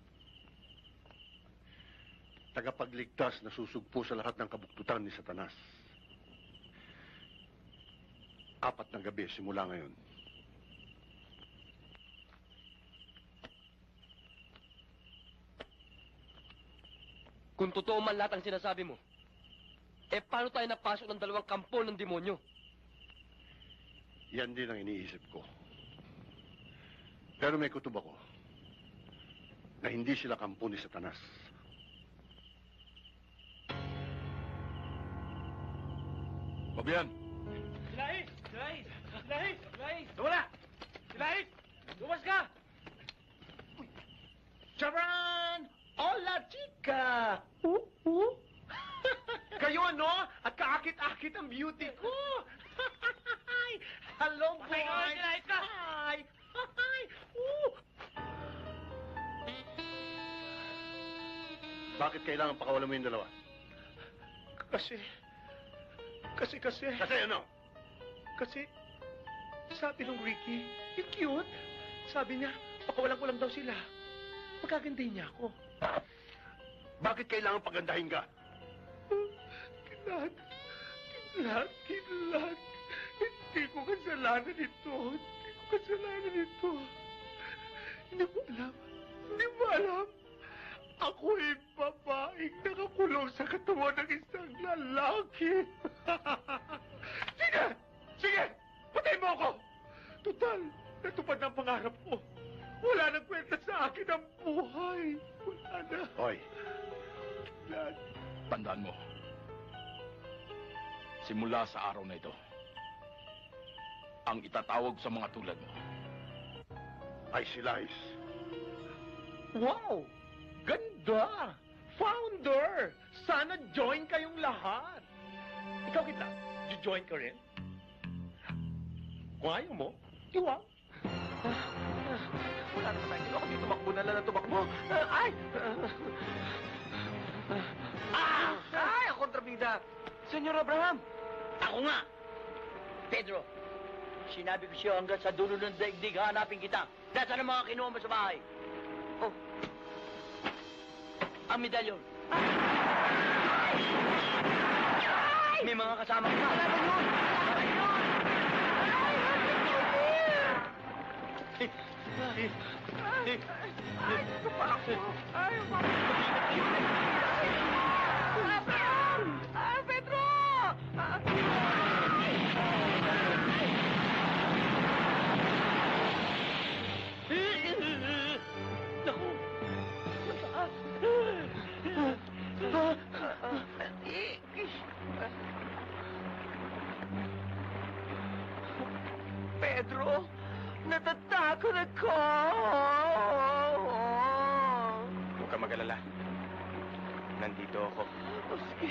Speaker 7: Tagapagligtas na susugpo sa lahat ng kabuktutan ni Satanas. Apat na gabi simula ngayon.
Speaker 10: Kung totoo man lahat ang sinasabi mo, eh paano tayo napasok ng dalawang kampo ng demonyo?
Speaker 7: Yan din ang iniisip ko. Pero may kutob ako na hindi sila kampo ni Satanas.
Speaker 1: Pabian!
Speaker 2: Silahis! Silahis! Silahis! Silahis! Wala! Silahis! Lumas ka! Charan! Hola, chica! Uh, uh. Kayo ano? At kaakit-akit ang beauty ko! Hello, boy! Hi! Hi! Hi! Uh.
Speaker 7: Bakit kailangan pakawalan mo yung dalawa?
Speaker 2: Kasi... Kasi, kasi...
Speaker 7: Kasi ano?
Speaker 2: Kasi... Sabi nung Ricky, yung cute. Sabi niya, pakawalan ko lang daw sila. Pagkagandahin niya ako.
Speaker 7: Bakit kailangan pagandahin ka?
Speaker 2: Kidlat, kidlat, kidlat. Hindi ko kasalanan ito. Hindi ko kasalanan ito. Hindi mo alam. Hindi mo alam. Ako'y babaeng nakakulong sa katawan ng isang lalaki. Sige! Sige! Patay mo ako! Total, natupad na ang pangarap ko. Wala nang kwenta sa akin ang buhay. Wala na.
Speaker 7: Hoy,
Speaker 2: Kidlat.
Speaker 1: Tandaan mo. Simula sa araw na ito, ang itatawag sa mga tulad mo
Speaker 7: ay si Lais.
Speaker 2: Wow! Ganda! Founder! Sana join kayong lahat. Ikaw kita, join ka rin? Kung ayaw mo, iwag. Wala na tayo. Ako dito tumakbo na lang na tumakbo. Ay! Ah! Ay, ang kontrabida.
Speaker 6: Senyor Abraham! Ako nga! Pedro, sinabi ko siya hanggang sa dulo ng daigdig, hanapin kita. Nasaan ang mga kinuha mo sa bahay? Oh. Ang medalyon. May mga kasama ka. Wala ba yun? Wala yun! Ay, ay, ay, ito pa ako. Ay, Abraham! Ah, Pedro! Naku! Pedro, natatakot ako!
Speaker 5: Huwag ka mag-alala. Nandito ako.
Speaker 2: Sige.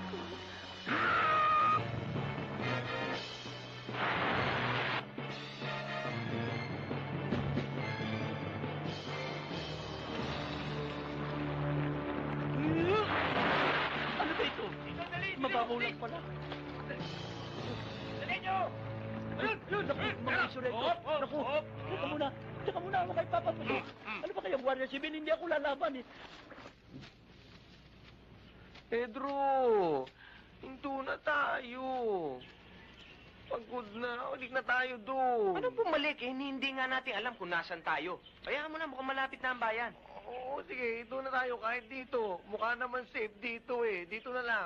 Speaker 2: Ano ba ito? Mababaw lang pala.
Speaker 1: Dali nyo!
Speaker 2: Ayun! Ayun! Naku! Mga insurento! Naku! Teka muna! Teka muna! Ano kayo papaputok? Ano ba kaya Guardia Civil? Hindi ako lalaban eh. Pedro! Hinto na tayo. Pagod na. Ulit na tayo doon.
Speaker 5: Ano bumalik? Eh, hindi nga natin alam kung nasan tayo. Kaya mo na, mukhang malapit na ang bayan.
Speaker 2: Oo, sige. Ito na tayo kahit dito. Mukha naman safe dito eh. Dito na lang.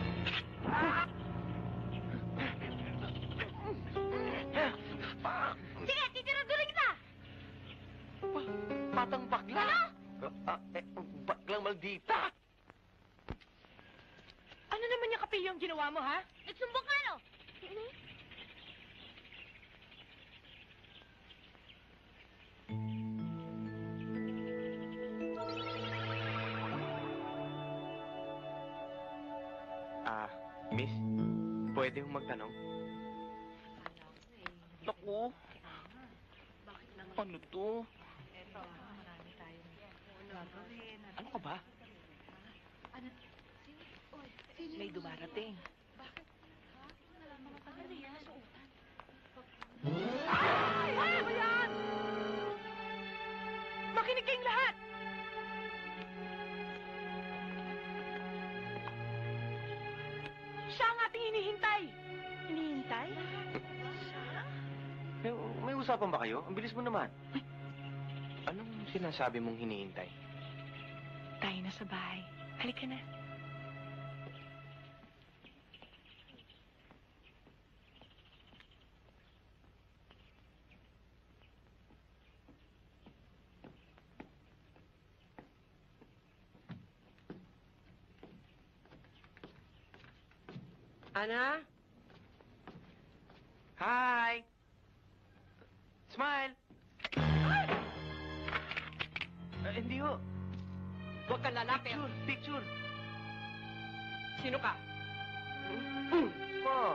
Speaker 9: Sige, titira-dura kita!
Speaker 2: Pa patang bakla? Ah, eh, baklang maldita.
Speaker 9: Ano naman yung kapilyo yung ginawa mo, ha? Nagsumbong ka, no?
Speaker 5: Pwede hong magtanong?
Speaker 4: Naku. Ano to? Ano ka ba? May dumarating.
Speaker 9: Ay! Ano ba yan? Makinig kayong lahat! Siya ang ating hinihintay. Hinihintay?
Speaker 5: May, may usapan ba kayo? Ang bilis mo naman. Anong sinasabi mong hinihintay?
Speaker 9: Tayo na sa bahay. Halika na.
Speaker 5: Ana? Hi! Smile! Eh, hindi ho.
Speaker 10: Huwag kang lalapit.
Speaker 5: Picture, picture.
Speaker 10: Sino ka?
Speaker 5: Oh.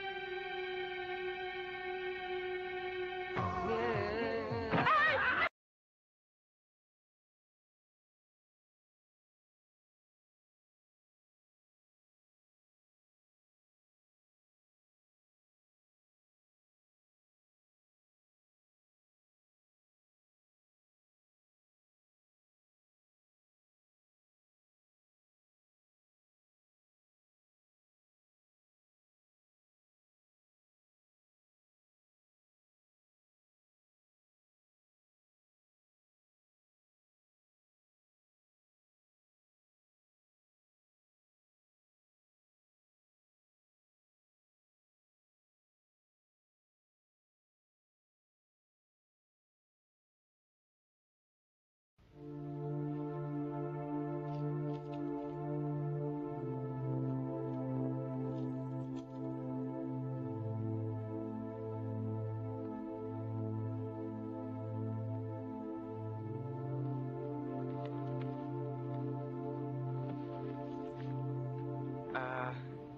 Speaker 5: Ah,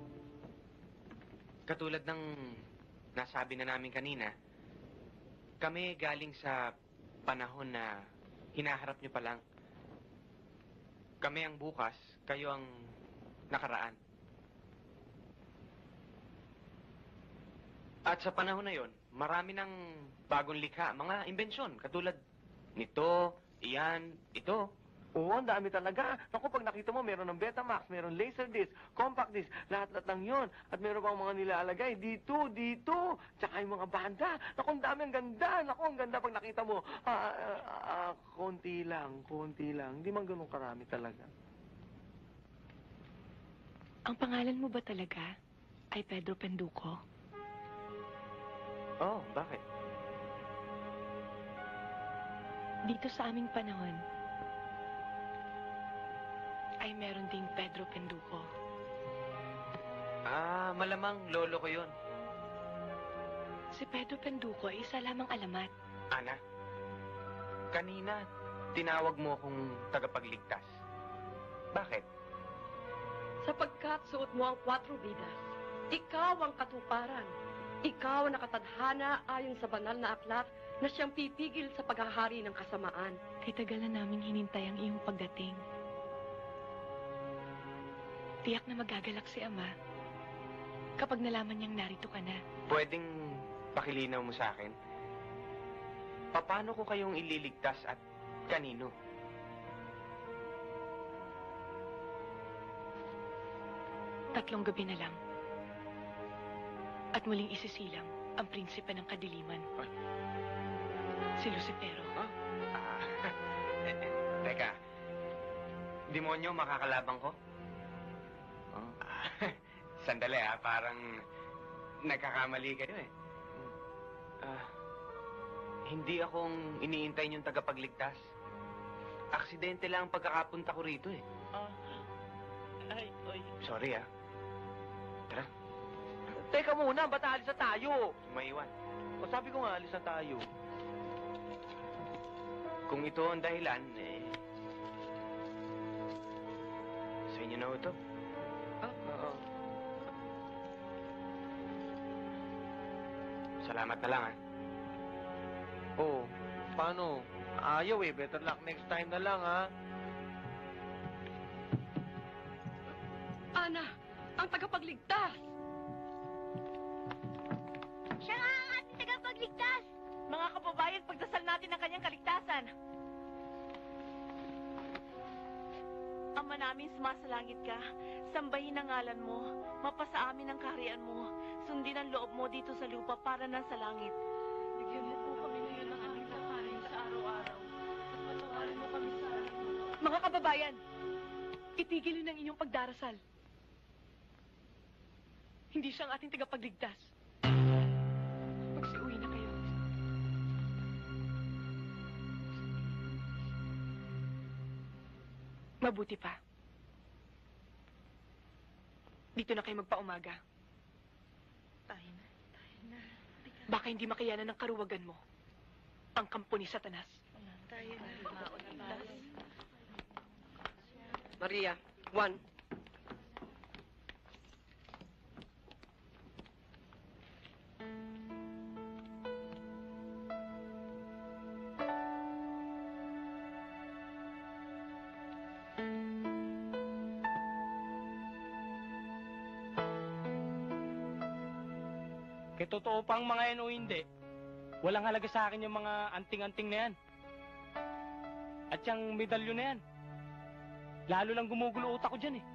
Speaker 5: katulad ng nasabi na namin kanina, kami galing sa panahon na hinaharap niyo pa lang. Kami ang bukas, kayo ang nakaraan. At sa panahon na yon, marami ng bagong likha, mga imbensyon, katulad nito, iyan, ito.
Speaker 2: Oo, ang dami talaga. Naku, pag nakita mo, meron ng Betamax, meron Laserdisc, Compact Disc, lahat-lahat ng yun. At meron pang mga nilalagay dito, dito. Tsaka yung mga banda. Naku, ang dami, ang ganda. Naku, ang ganda pag nakita mo. Ah, ah, ah, konti lang, konti lang. Hindi man ganun karami talaga.
Speaker 9: Ang pangalan mo ba talaga ay Pedro Penduko?
Speaker 5: Oh, bakit?
Speaker 9: Dito sa aming panahon, ay meron ding Pedro Penduko.
Speaker 5: Ah, malamang lolo ko yun.
Speaker 9: Si Pedro Penduko ay isa lamang alamat.
Speaker 5: Ana, kanina, tinawag mo akong tagapagligtas. Bakit?
Speaker 11: Sapagkat suot mo ang kwatro vidas, ikaw ang katuparan. Ikaw ang nakatadhana ayon sa banal na aklat na siyang pipigil sa paghahari ng kasamaan.
Speaker 9: Kay tagalan naming hinintay ang iyong pagdating. Tiyak na magagalak si Ama kapag nalaman niyang narito ka na.
Speaker 5: Pwedeng pakilinaw mo sa akin? Paano ko kayong ililigtas at kanino?
Speaker 9: Tatlong gabi na lang. At muling isisilang ang prinsipe ng kadiliman.
Speaker 5: Ay.
Speaker 9: Si Lucifero.
Speaker 5: Huh? Ah, eh, eh, teka, demonyo makakalabang ko? Oh. Ah, sandali ah, parang nagkakamali kayo eh. Ah, hindi akong iniintay yung tagapagligtas. Aksidente lang ang pagkakapunta ko rito eh.
Speaker 4: Ah. Ay, ay.
Speaker 5: Sorry ah. Tara,
Speaker 2: Teka muna, ba't aalis na tayo?
Speaker 5: maiwan.
Speaker 2: O sabi ko nga, alis na tayo.
Speaker 5: Kung ito ang dahilan, eh... Sa inyo na ito.
Speaker 2: Ah, oo.
Speaker 5: Salamat na lang, ah.
Speaker 2: Oh, paano? Ayaw eh. Better luck next time na lang, ha?
Speaker 11: Ana, ang tagapagligtas!
Speaker 9: Siya nga ang ating tagapagligtas! Mga kababayan, pagdasal natin ang kanyang kaligtasan. Ama namin, sumasalangit ka. Sambahin ang ngalan mo. Mapasa amin ang kaharian mo. Sundin ang loob mo dito sa lupa para nang sa langit. Bigyan mo po kami ngayon ng aming kakanin sa araw-araw. At patawarin mo kami sa aming
Speaker 3: Mga kababayan, itigil niyo ng inyong pagdarasal. Hindi siya ang ating tagapagligtas. Magsiuwi na kayo. Mabuti pa. Dito na kayo magpaumaga.
Speaker 9: Tayo na, tayo na.
Speaker 3: Baka hindi makayanan ng karuwagan mo. Ang kampo ni Satanas.
Speaker 9: Tayo na, maunabas.
Speaker 11: Maria, Juan,
Speaker 4: Kaya totoo pang mga yan o hindi, walang halaga sa akin yung mga anting-anting na yan. At yung medalyo na yan. Lalo lang gumugulo utak ko dyan eh.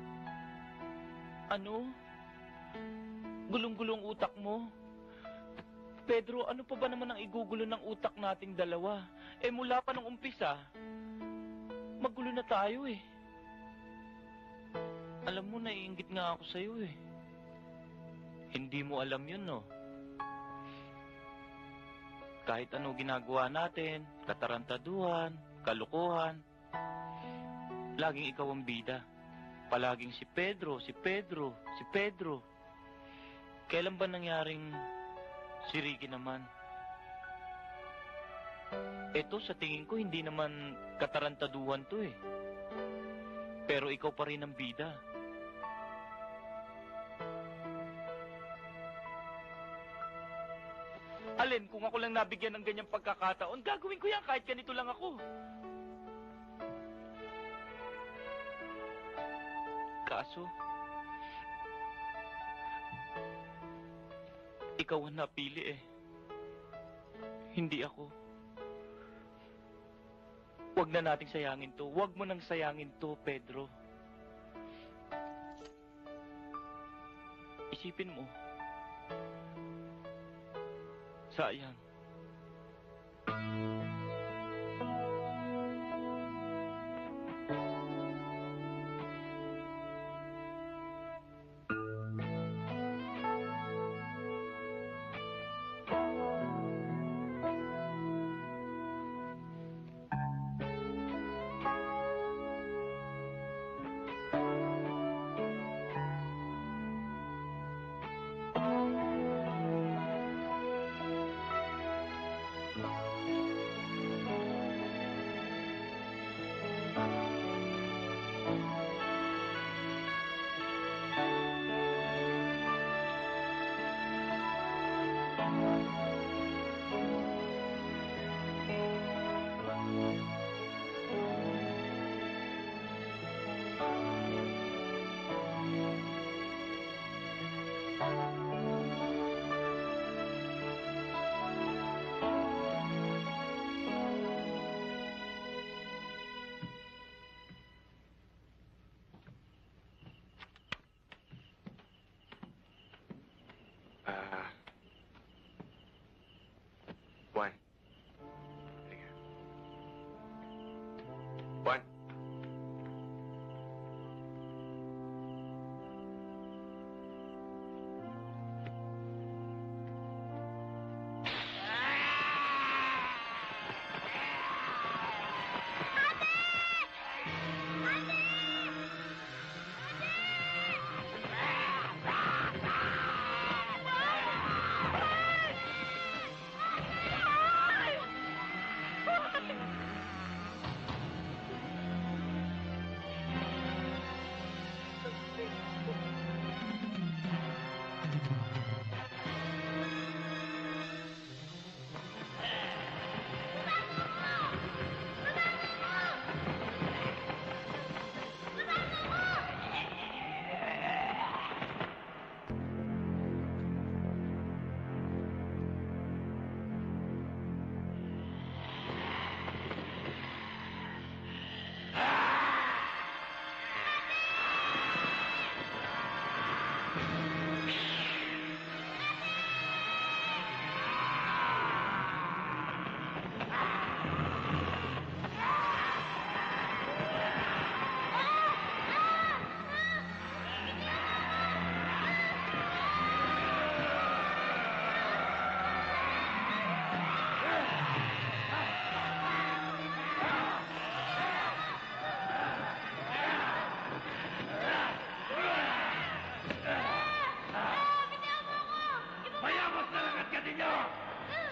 Speaker 4: Ano? Gulong-gulong utak mo? Pedro, ano pa ba naman ang igugulo ng utak nating dalawa? Eh mula pa nung umpisa, magulo na tayo eh. Alam mo, naiinggit nga ako sa'yo eh. Hindi mo alam yun, no? Kahit ano ginagawa natin, katarantaduhan, kalukuhan, laging ikaw ang bida. Palaging si Pedro, si Pedro, si Pedro. Kailan ba nangyaring si Ricky naman? Eto, sa tingin ko, hindi naman katarantaduhan to eh. Pero ikaw pa rin ang bida. Alin, kung ako lang nabigyan ng ganyang pagkakataon, gagawin ko yan kahit ganito lang ako. Kaso, ikaw ang napili eh. Hindi ako. Huwag na nating sayangin to. Huwag mo nang sayangin to, Pedro. Isipin mo. Sayang.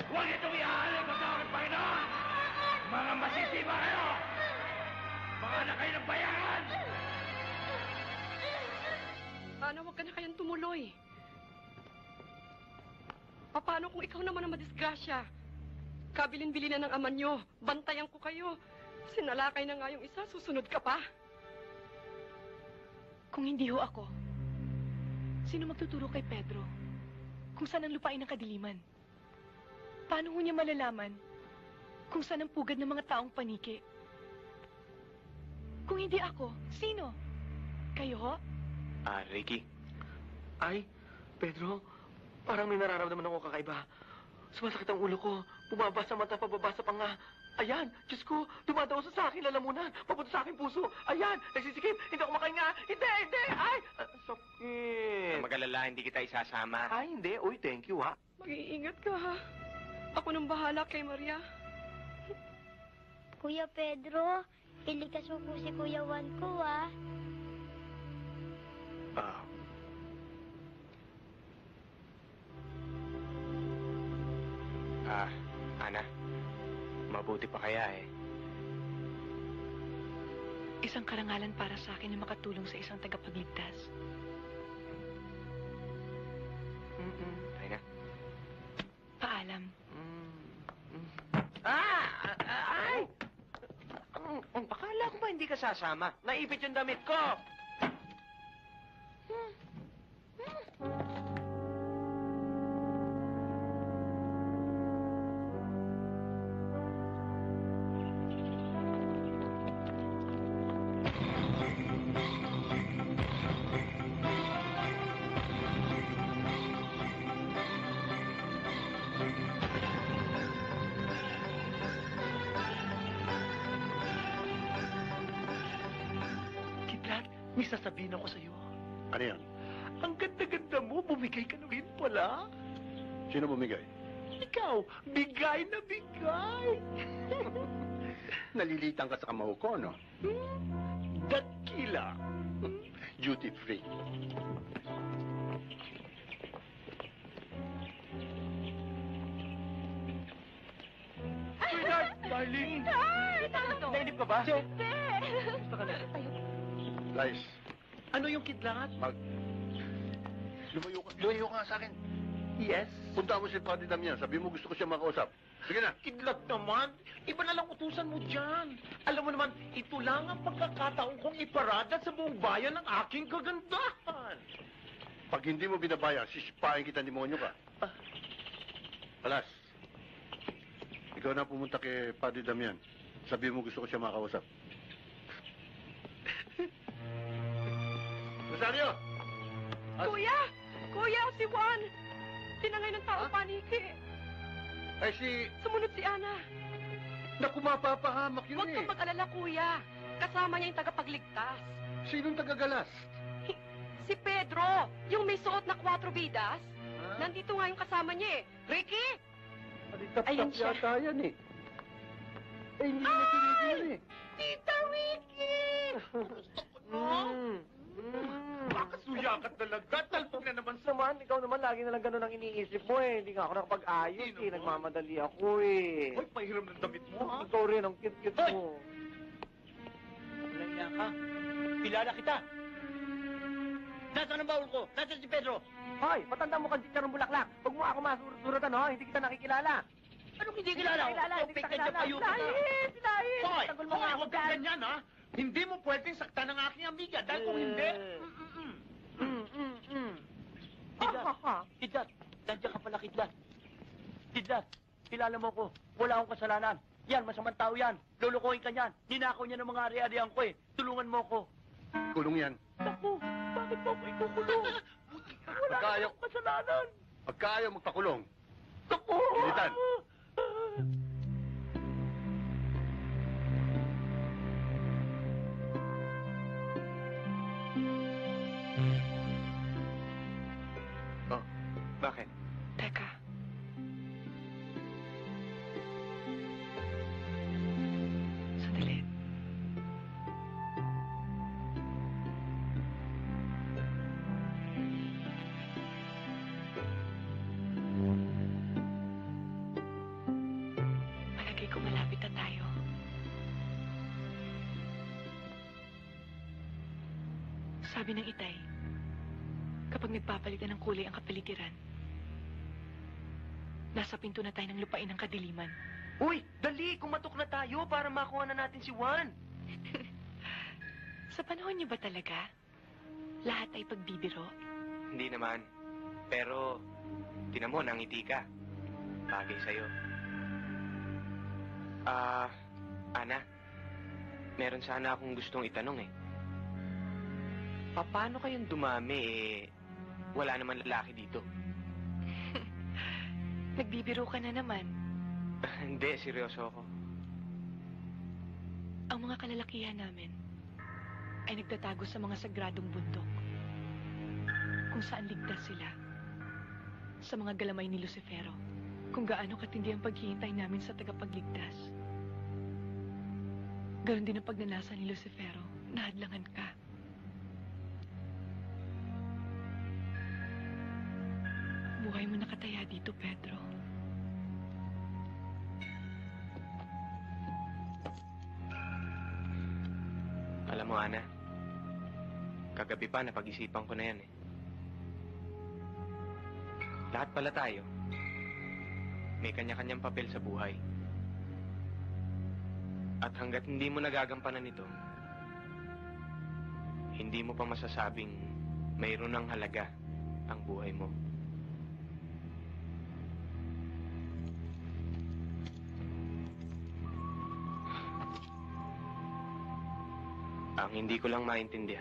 Speaker 1: Huwag itong ihalik sa aking Panginoon! Mga masisiba kayo! Mga anak kayo ng bayaran!
Speaker 11: Ana, huwag ka na kayang tumuloy. Paano kung ikaw naman ang madisgrasya? Kabilin-bili na ng ama nyo. Bantayan ko kayo. Sinalakay na nga yung isa, susunod ka pa.
Speaker 9: Kung hindi ho ako, sino magtuturo kay Pedro? Kung saan ang lupain ng kadiliman? Paano ho niya malalaman kung saan ang pugad ng mga taong paniki? Kung hindi ako, sino? Kayo ho?
Speaker 5: Ah, Ricky.
Speaker 2: Ay, Pedro, parang may nararamdaman ako kakaiba. Sumasakit ang ulo ko. Bumaba sa mata, pababa sa panga. Ayan, Diyos ko, dumadaw sa akin lalamunan. Papunta sa aking puso. Ayan, nagsisikip. Hindi ako makahinga. Hindi, hindi. Ay, ah, sakit.
Speaker 5: Huwag mag-alala, hindi kita isasama.
Speaker 2: Ay, hindi. Uy, thank you, ha.
Speaker 11: Mag-iingat ka, ha? Ako nang bahala kay Maria.
Speaker 12: Kuya Pedro, ilikas mo po si Kuya Juan ko, ah.
Speaker 5: Ah. Ah, Ana. Mabuti pa kaya eh.
Speaker 9: Isang karangalan para sa akin na makatulong sa isang tagapagligtas.
Speaker 5: Mm-mm. Ay na.
Speaker 9: Paalam.
Speaker 5: Ah! ah, Ay! Ang, ang, akala ko ba hindi ka sasama? Naipit yung damit ko!
Speaker 2: Kidlat, may sasabihin ako sa'yo.
Speaker 7: Ano yan?
Speaker 2: Ang ganda-ganda mo, bumigay ka na rin pala.
Speaker 7: Sino bumigay?
Speaker 2: Ikaw, bigay na bigay.
Speaker 7: Nalilitan ka sa kamao ko, no?
Speaker 2: Dakila.
Speaker 7: Duty free.
Speaker 2: Sweetheart, darling. Nainip ka ba? Gusto ka na?
Speaker 7: Lies.
Speaker 2: Ano yung kidlat?
Speaker 7: Mag... Lumayo ka, lumayo ka sa akin.
Speaker 2: Yes.
Speaker 7: Punta mo si Padre Damian. Sabi mo gusto ko siya makausap. Sige na.
Speaker 2: Kidlat naman. Iba na lang utusan mo dyan. Alam mo naman, ito lang ang pagkakataon kong iparada sa buong bayan ng aking kagandahan.
Speaker 7: Pag hindi mo binabayan, sisipain kita demonyo ka.
Speaker 2: Ah.
Speaker 7: Alas. Ikaw na pumunta kay Padre Damian. Sabi mo gusto ko siya makausap. Rosario! As-
Speaker 11: Kuya! Kuya, si Juan! Tinangay ng tao paniki.
Speaker 7: Ay si...
Speaker 11: Sumunod si Ana.
Speaker 7: Naku, mapapahamak yun
Speaker 11: Huwag
Speaker 7: eh.
Speaker 11: kang mag-alala, kuya. Kasama niya yung tagapagligtas.
Speaker 7: Sinong tagagalas?
Speaker 11: Si Pedro, yung may suot na kwatro vidas. Nandito nga yung kasama niya eh. Ricky! Ayan siya.
Speaker 7: Yata yan eh. Eh, hindi na tinigil eh.
Speaker 11: Tita Ricky!
Speaker 2: Mm. Mm. Makasuyakat talaga. Talpog na naman sa...
Speaker 13: Naman, ikaw naman lagi na lang ganun ang iniisip mo eh. Hindi nga ako nakapag-ayos
Speaker 2: Hindi
Speaker 13: eh.
Speaker 2: naman.
Speaker 13: Nagmamadali ako eh.
Speaker 2: Hoy, pahiram ng damit mo, ha?
Speaker 13: Ikaw rin, ang cute-cute
Speaker 2: Hoy!
Speaker 13: mo.
Speaker 6: Naiya ka. Kilala kita. Nasaan ang baul ko? Nasaan si Pedro?
Speaker 13: Hoy, matanda mo kang chicharong bulaklak. Huwag mo ako masuratan, ho? Hindi kita nakikilala.
Speaker 6: Anong hindi kilala?
Speaker 13: Kilala, hindi
Speaker 6: Topik
Speaker 13: kita
Speaker 6: ka dyan,
Speaker 13: kilala.
Speaker 6: payuto ka.
Speaker 13: Lahit, lahit.
Speaker 2: Hoy!
Speaker 13: Tagol mo nga
Speaker 2: Hoy,
Speaker 13: ako
Speaker 2: huwag kang
Speaker 13: dyan.
Speaker 2: ganyan, ha? Hindi mo pwedeng saktan ng aking amiga dahil kung hindi...
Speaker 13: Mm, mm, mm.
Speaker 6: Kidlat, Kidlat, nandiyan ka pala, Kidlat. Kidlat, kilala mo ko. Wala akong kasalanan. Yan, masamang tao yan. Lulukuhin ka niyan. Ninakaw niya ng mga ari-arian ko eh. Tulungan mo ko.
Speaker 7: Kulong yan.
Speaker 6: Naku, bakit mo ako ikukulong? Wala
Speaker 7: Pagka ayaw,
Speaker 6: akong kasalanan.
Speaker 7: pagka ayaw magpakulong,
Speaker 6: Naku!
Speaker 7: Pilitan.
Speaker 5: Oh, bakit?
Speaker 9: Teka. Sandali.
Speaker 14: Sabi ng itay, kapag nagpapalitan ng kulay ang kapaligiran, nasa pinto na tayo ng lupain ng kadiliman.
Speaker 5: Uy, dali! Kumatok na tayo para makuha na natin si Juan.
Speaker 14: Sa panahon niyo ba talaga, lahat ay pagbibiro?
Speaker 5: Hindi naman. Pero, tinan mo, nangiti ka. Bagay sa'yo. Ah, Ana, meron sana akong gustong itanong eh. Paano kayong dumami eh, wala naman lalaki dito?
Speaker 14: Nagbibiro ka na naman.
Speaker 5: Hindi, seryoso ako.
Speaker 14: Ang mga kalalakihan namin ay nagtatago sa mga sagradong bundok kung saan ligtas sila sa mga galamay ni Lucifero. Kung gaano katindi ang paghihintay namin sa tagapagligtas. Ganon din ang pagnanasa ni Lucifero, nahadlangan ka. Buhay mo nakataya dito, Pedro.
Speaker 5: Alam mo, Ana, kagabi pa napag-isipan ko na yan eh. Lahat pala tayo, may kanya-kanyang papel sa buhay. At hanggat hindi mo nagagampanan ito, hindi mo pa masasabing mayroon ng halaga ang buhay mo. Ang hindi ko lang maintindihan,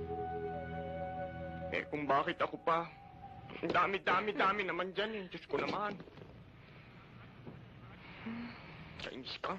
Speaker 5: eh kung bakit ako pa? Ang dami-dami-dami naman dyan eh. Diyos ko naman. Kainis ka.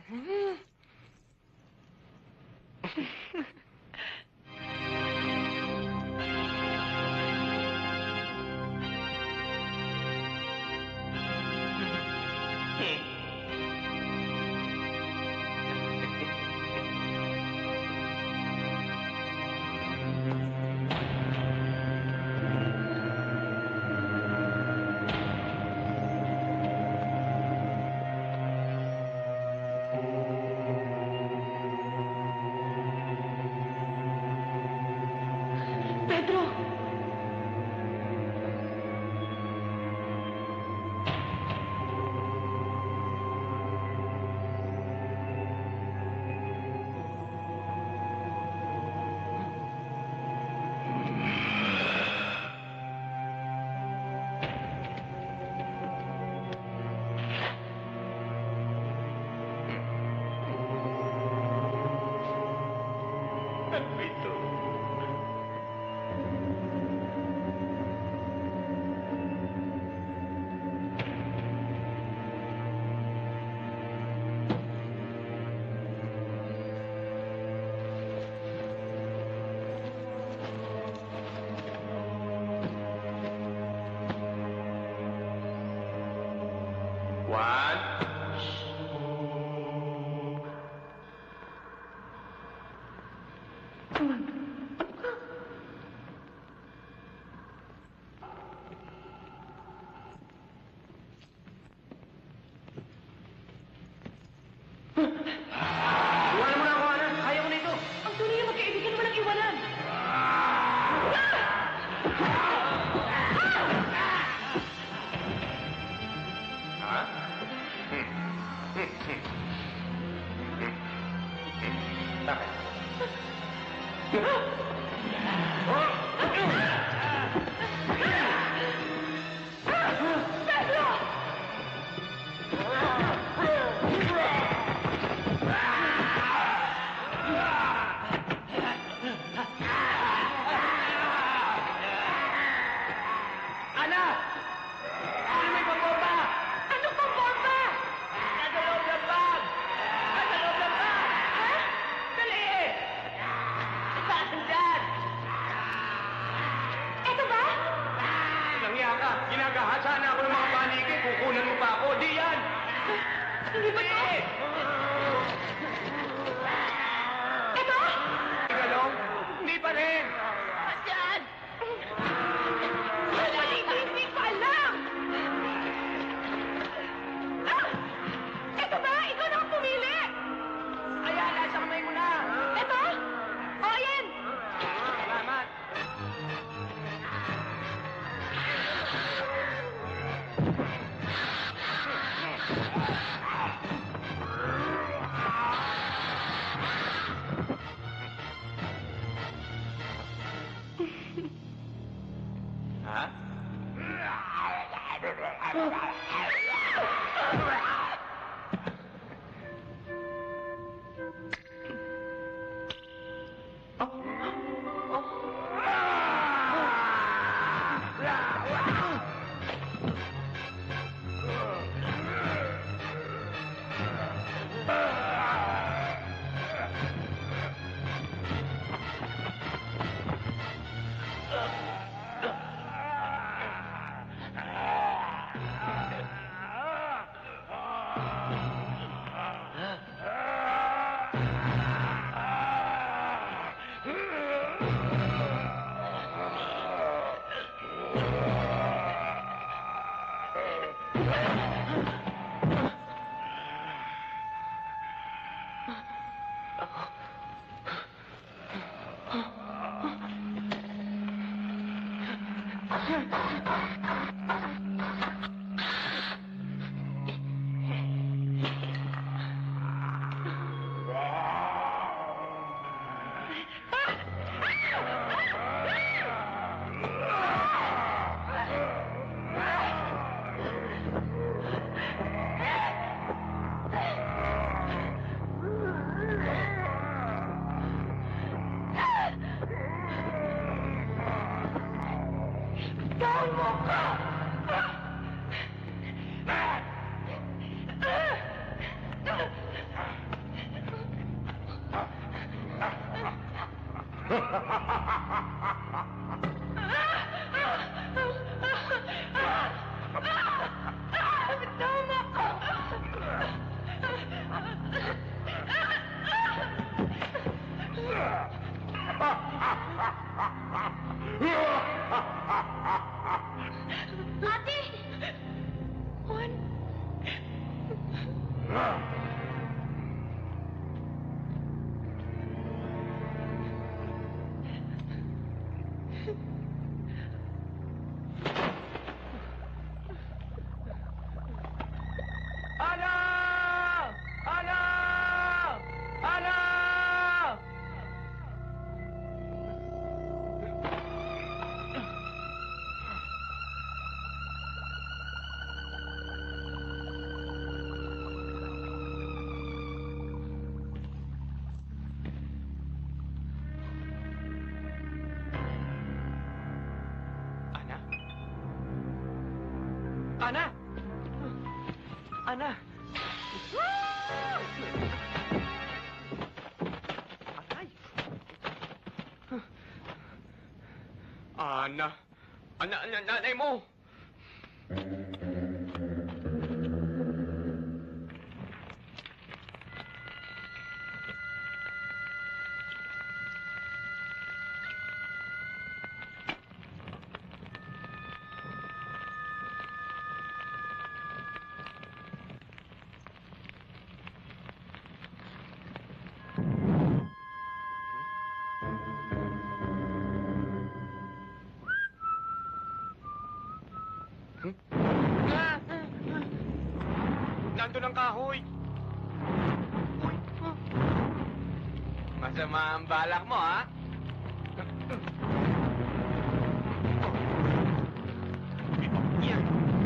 Speaker 2: Ana! Ana! Aray!
Speaker 5: Ana! Ana, ana, nanay mo! Nandun ang kahoy. Masama ang balak mo, ha? Yan.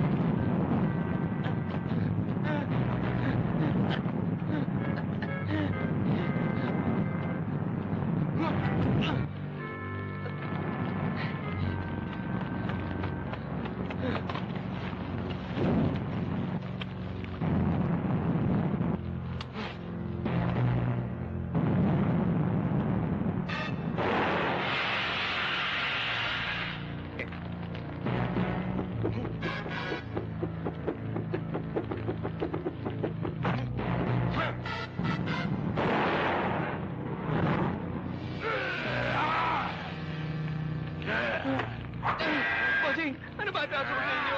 Speaker 2: Bossing, ano ba atraso ko sa inyo?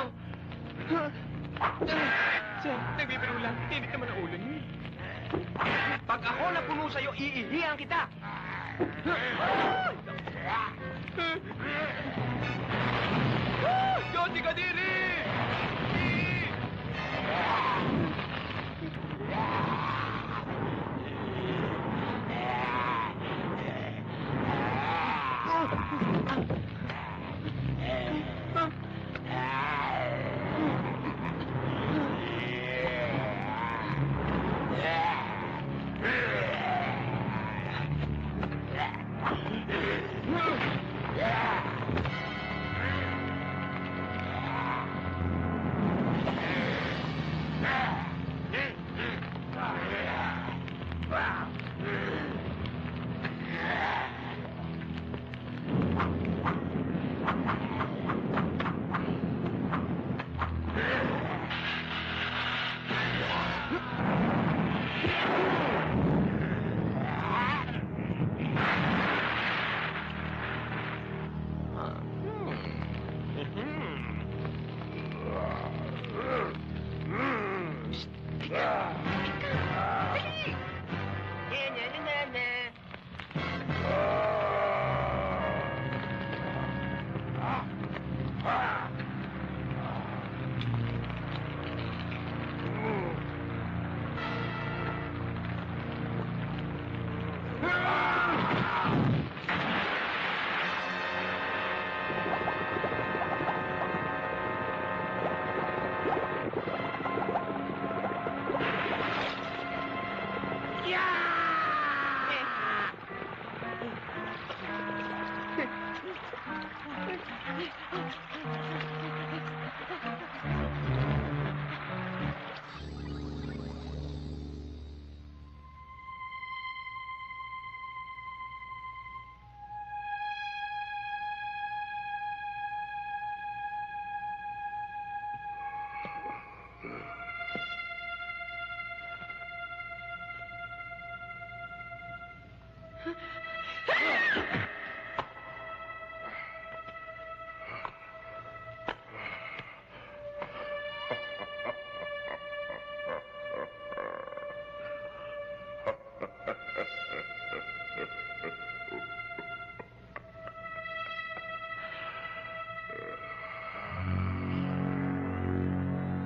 Speaker 2: Sir, nagbibiro lang. Hindi naman ang ulo niyo.
Speaker 5: Pag ako napuno sa'yo, iihiyan kita!
Speaker 2: Diyos, Kadiri!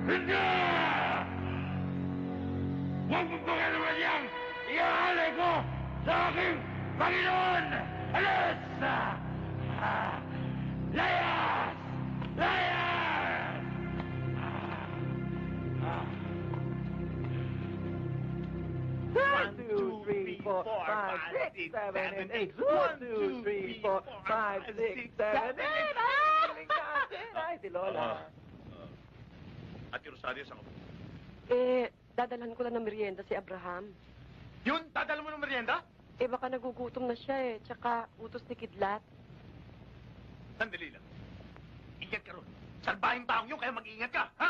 Speaker 1: Hindi! Huwag mo pa ka naman yan! Iaalay ko sa aking Panginoon! Alas! Ah! Layas! Layas!
Speaker 2: One, two, three, four, five, six, seven, and eight. One, two, three, four, five, six, seven, eight. Ah! Ay, si Lola.
Speaker 1: Ate Rosario, saan ka?
Speaker 11: Eh, dadalhan ko lang ng merienda si Abraham.
Speaker 2: Yun, dadala mo ng merienda?
Speaker 11: Eh, baka nagugutom na siya eh. Tsaka, utos ni Kidlat.
Speaker 1: Sandali lang. Ingat ka ron. Salbahin taong yun, kaya mag-ingat ka, ha?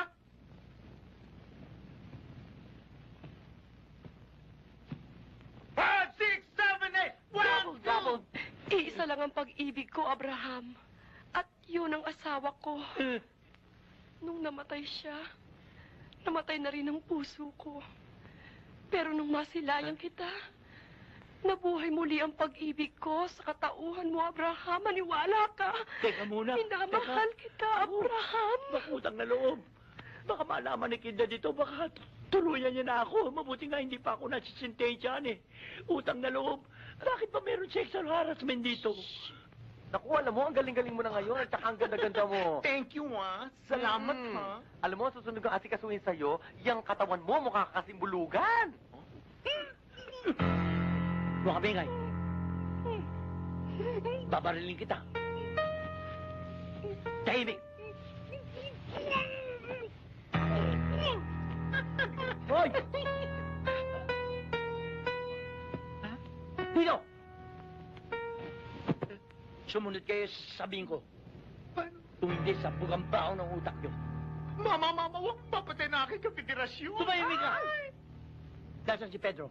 Speaker 1: Five, six, seven, eight! One, two!
Speaker 11: Iisa lang ang pag-ibig ko, Abraham. At yun ang asawa ko. Nung namatay siya, namatay na rin ang puso ko. Pero nung masilayan kita, nabuhay muli ang pag-ibig ko sa katauhan mo, Abraham. Maniwala ka.
Speaker 4: Teka muna.
Speaker 11: Minamahal kita, Abraham.
Speaker 4: Baka utang na loob. Baka malaman ni Kinda dito, baka tuluyan niya na ako. Mabuti nga hindi pa ako nasisintensyahan eh. Utang na loob. Bakit ba meron sexual harassment dito?
Speaker 2: Naku, alam mo, ang galing-galing mo na ngayon at saka ang ganda-ganda mo.
Speaker 4: Thank you, ha. Salamat,
Speaker 2: Mm.
Speaker 4: ha.
Speaker 2: Alam mo, susunod kang asikasuhin sa'yo, yung katawan mo mukha kasimbulugan.
Speaker 4: Huwag ka bingay. Babarilin kita. Tahimik. Hoy! Dito! Sumunod kayo sa sabihin ko. Kung hindi, sabog ang baon ng utak nyo.
Speaker 1: Mama, mama, huwag papatay na aking kapitirasyong.
Speaker 4: Tumahimik ka! Nasaan si Pedro?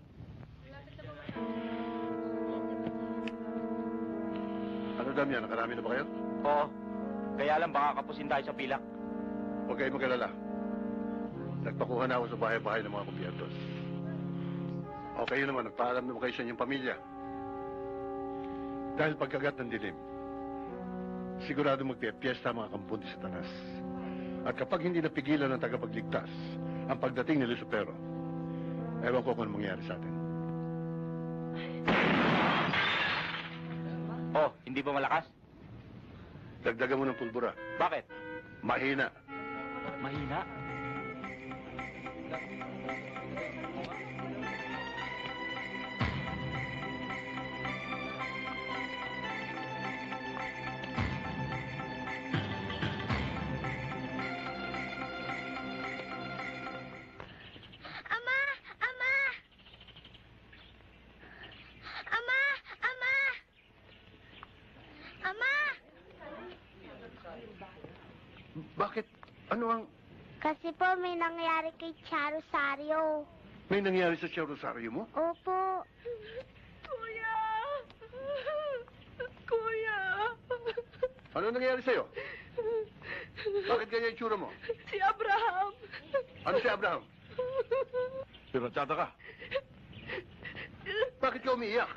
Speaker 7: Ano Damian, nakarami na ba kayo?
Speaker 5: Oo. Kaya lang baka kapusin tayo sa pilak.
Speaker 7: Huwag kayong mag-alala. Nagpakuha na ako sa bahay-bahay ng mga kumpiyertos. O kayo naman, nagpaalam naman kayo sa inyong pamilya. Dahil pagkagat ng dilim, sigurado magpipiesta ang mga kampunti sa tanas. At kapag hindi napigilan ng tagapagligtas ang pagdating ni Lucifero, ewan ko kung anong mangyari sa atin.
Speaker 5: Oh, hindi ba malakas?
Speaker 7: Dagdagan mo ng pulbura.
Speaker 5: Bakit?
Speaker 7: Mahina.
Speaker 4: Mahina?
Speaker 12: Ama! Ama! Ama! Ama! Ama!
Speaker 7: Bakit? Ano ang...
Speaker 12: Kasi po may nangyari kay Tia Rosario.
Speaker 7: May nangyari sa Tia Rosario mo?
Speaker 12: Opo.
Speaker 11: Kuya! Kuya!
Speaker 7: Ano nangyari sa'yo? Bakit ganyan yung tsura mo?
Speaker 11: Si Abraham!
Speaker 7: Ano si Abraham? Piratsada ka. Bakit ka umiiyak?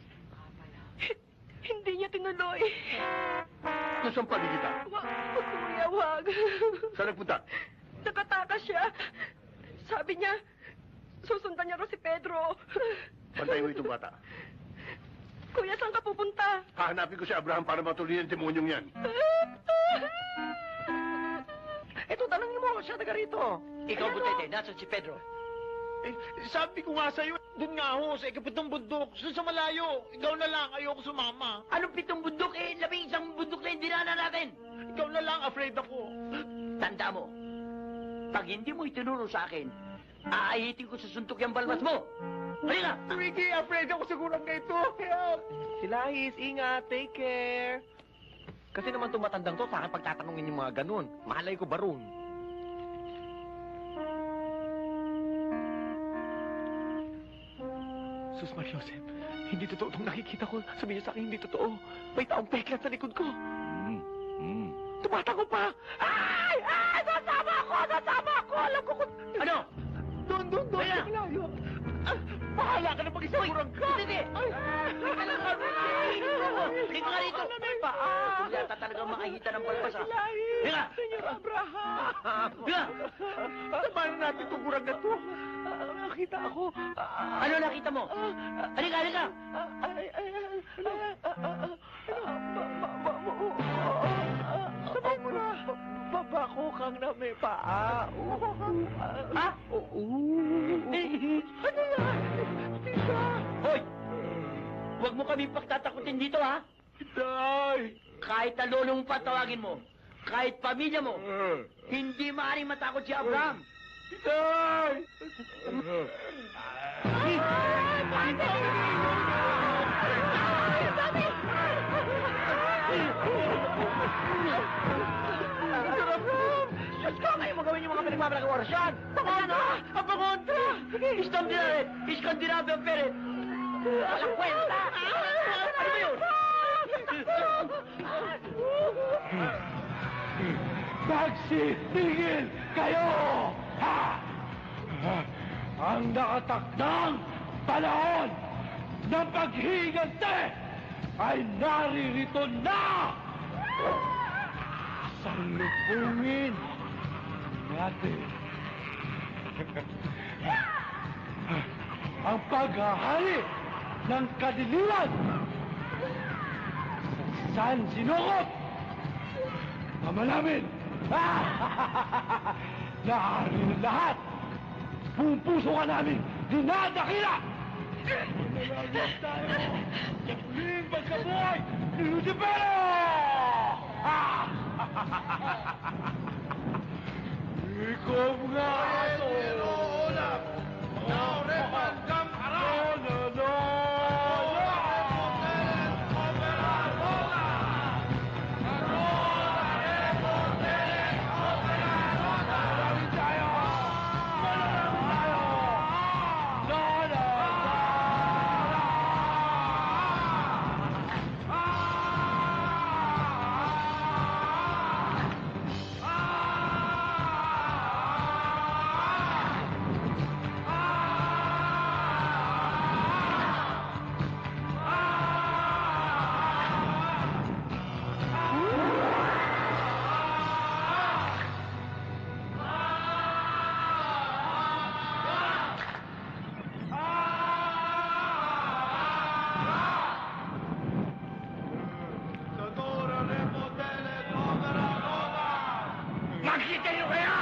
Speaker 11: Hindi niya tinuloy.
Speaker 7: Nasampali kita.
Speaker 11: Wag, kuya, wag.
Speaker 7: Saan nagpunta?
Speaker 11: Nakatakas siya. Sabi niya, susundan niya raw si Pedro.
Speaker 7: Bantayin mo itong bata.
Speaker 11: Kuya, saan ka pupunta?
Speaker 7: Hahanapin ko si Abraham para matuloy ang demonyong yan.
Speaker 2: Ito, tanongin mo, siya taga rito.
Speaker 4: Ikaw, Butete, nasaan si Pedro?
Speaker 1: Eh, sabi ko nga sa'yo, doon nga ho, sa ikapitong bundok, doon sa malayo. Ikaw na lang, ayoko sumama.
Speaker 4: Anong pitong bundok eh? Labing isang bundok na hindi na natin.
Speaker 1: Ikaw na lang, afraid ako.
Speaker 4: Tanda mo, pag hindi mo itinuro sa akin, aahitin ko sa suntok yung balbas mo. Halika!
Speaker 1: Ricky, afraid ako sa gulang na ito. Kaya...
Speaker 2: Silahis, ingat, take care. Kasi naman tumatandang to, sa akin pagtatanungin yung mga ganun. Malay ko barun. Sus Mariosep, hindi totoo itong nakikita ko. Sabihin niyo sa akin, hindi totoo. May taong peklat sa likod ko.
Speaker 7: Mm. Mm.
Speaker 2: Tumatakot pa! Ay! Ay! Sasama ako! Sasama ako! Alam ko kung...
Speaker 4: Ano?
Speaker 2: Doon, doon, doon!
Speaker 4: Kaya?
Speaker 2: Sa malayo. Ah, bahala ka na mag-isagurang ka!
Speaker 4: Butete!
Speaker 2: Ay!
Speaker 4: Halika lang, Halika ka rito!
Speaker 2: May paa!
Speaker 4: Kung yata talagang makahita ng balbas, ha?
Speaker 2: Silahis!
Speaker 4: Halika!
Speaker 2: Senyor Abraham!
Speaker 4: Halika!
Speaker 2: nakita ako. Ah,
Speaker 6: Ano nakita mo?
Speaker 2: ah,
Speaker 6: Halika, halika!
Speaker 2: ah, ay, ay, ay, ah, ah, ah, ah, ba- ba- ba- oh, ah, Sabay mo na. Babako kang na may paa.
Speaker 6: Ha?
Speaker 2: Oo. Ano yan? Tita!
Speaker 6: Hoy! Huwag mo kami pagtatakutin dito, ha?
Speaker 2: Tay!
Speaker 6: Kahit na lolo mo pa tawagin mo, kahit pamilya mo, hindi maaaring matakot si Abraham.
Speaker 2: Tay!
Speaker 6: Diyos ko, kayo magawin yung mga pinagmamalaki orasyon. Pakontra! Ang pakontra! Iskandinabe! Iskandinabe ang pere! Walang kwenta! Ano ba yun?
Speaker 2: Magsitigil kayo! Ha! Ang nakatakdang panahon ng paghihigante ay naririto na! Salubungin natin ang paghahari ng kadiliman sa San Sinukot! Ama namin! Naharino lahat! Buong puso ka namin dinadakila! Manalangin tayo sa muling pagkabuhay ni Lucifero! Ikaw nga aso! Olaf! Naurepan kang araw! No, no, no!
Speaker 1: Magsitayo kaya!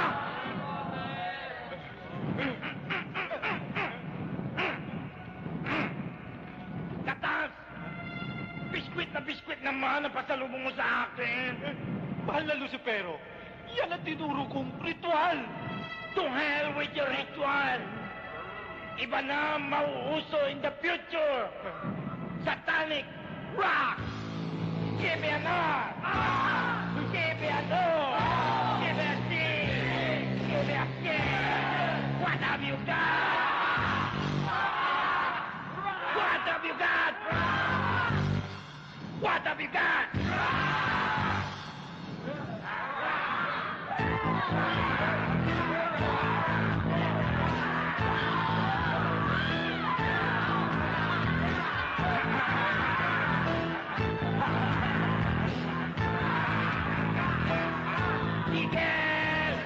Speaker 1: Katas! Biskwit na biskwit naman ang pasalubong mo sa akin.
Speaker 2: Mahal na Lucifero, yan ang tinuro kong ritual!
Speaker 1: To hell with your ritual! Iba na mauuso in the future! Satanic rock! Give me an R! Give me an O! Give me a C! Give me a K! What have you got? What have you got? What have you got? Miguel!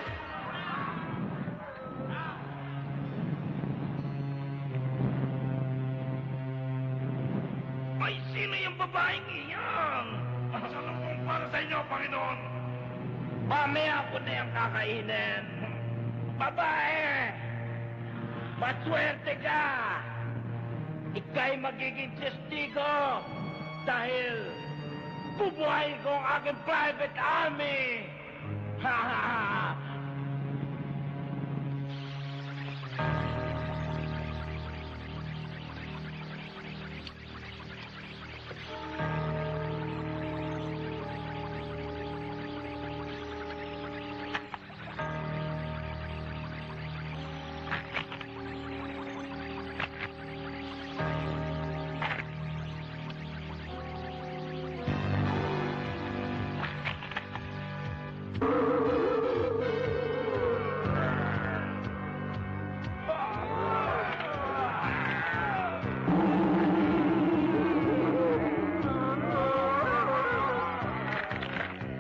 Speaker 1: Ay, sino yung babaeng iyan? Salubong para sa inyo, Panginoon. Mamaya ko na yung kakainin. Babae! Maswerte ka! Ika'y magiging testigo dahil bubuhayin ko ang aking private army! Ha ha ha!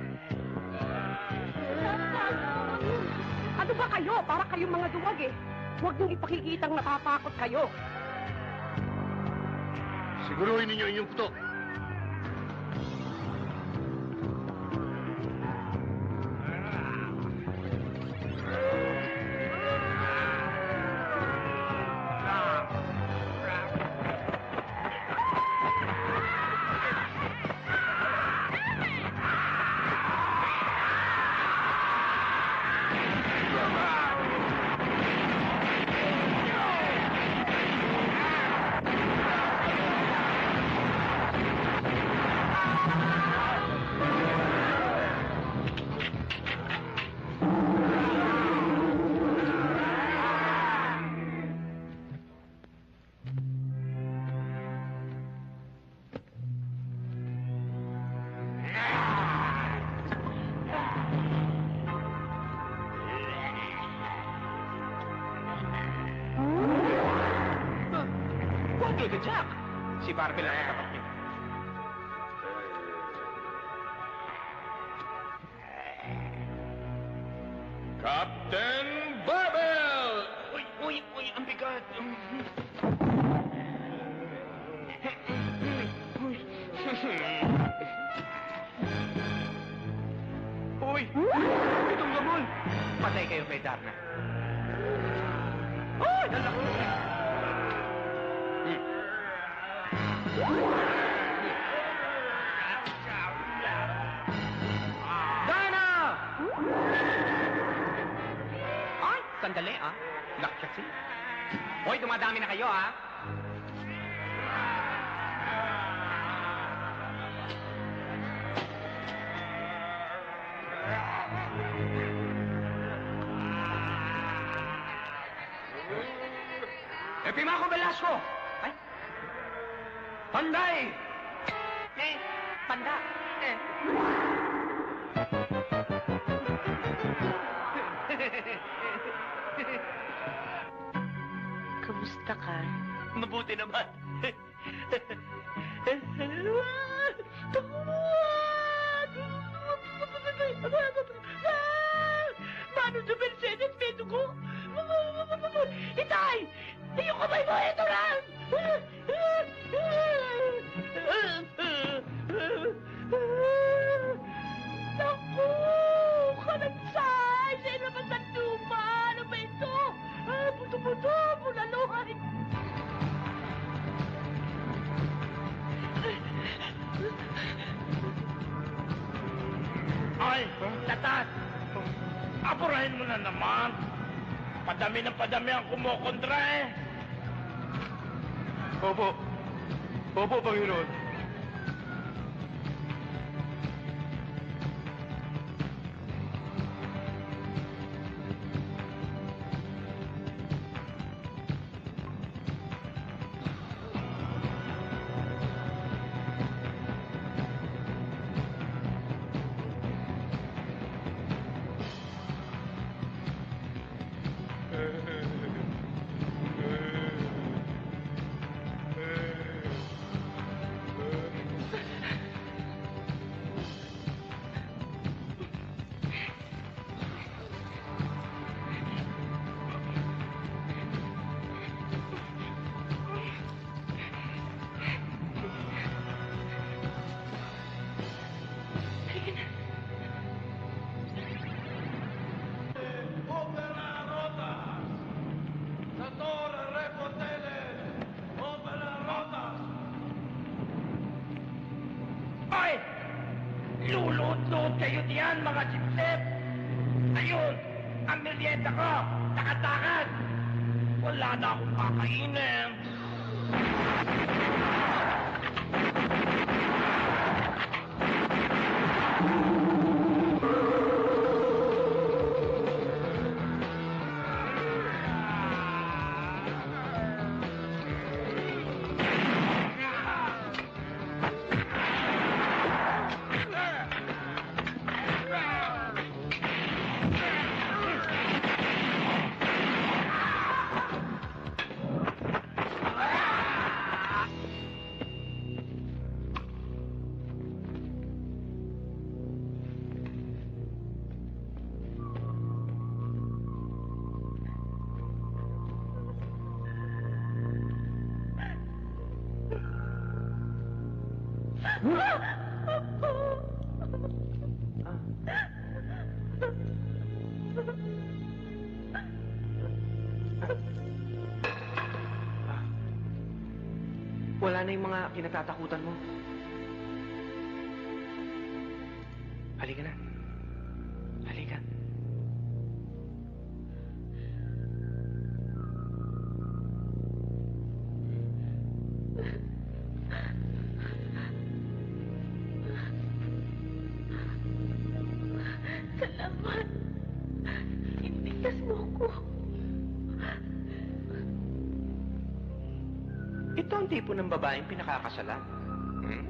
Speaker 11: Ano ba kayo? Para kayong mga duwag eh. Huwag niyong ipakikitang natatakot kayo.
Speaker 7: Siguruhin ninyo inyong putok.
Speaker 5: Huwag ka, Jack! Si Barbie lang ang tapat niya.
Speaker 1: Captain Barbell!
Speaker 5: Uy, uy, uy, ang bigat! Uy! Itong gamol! Patay kayo kay Darna. Uy! Lalaki! Darna! Ay, sandali ah. Lock kasi. Hoy, dumadami na kayo ah. Epimaco Velasco! Ay! Panday! Eh, panda! Eh.
Speaker 9: Kamusta ka?
Speaker 4: Mabuti naman. Mano de Mercedes, medo ko! Itay! Yung kamay mo, ito lang! Naku! Kalansay! Sa ilabas ng luma! Ano ba ito? Ah, buto-buto! Bulaluhan!
Speaker 1: Ay, tatat! Apurahin mo na naman! Padami ng padami ang kumukontra eh!
Speaker 5: Opo. Opo, Panginoon.
Speaker 1: Ay! Lulot-lot kayo diyan, mga sipsip! Ayun, ang merienda ko, takatakan! Wala na akong kakainin!
Speaker 5: Wala na yung mga kinatatakutan mo. Halika na. Halika.
Speaker 9: Salamat. Intigas mo ko.
Speaker 5: Ito ang tipo ng babaeng pinakakasalan. Hmm?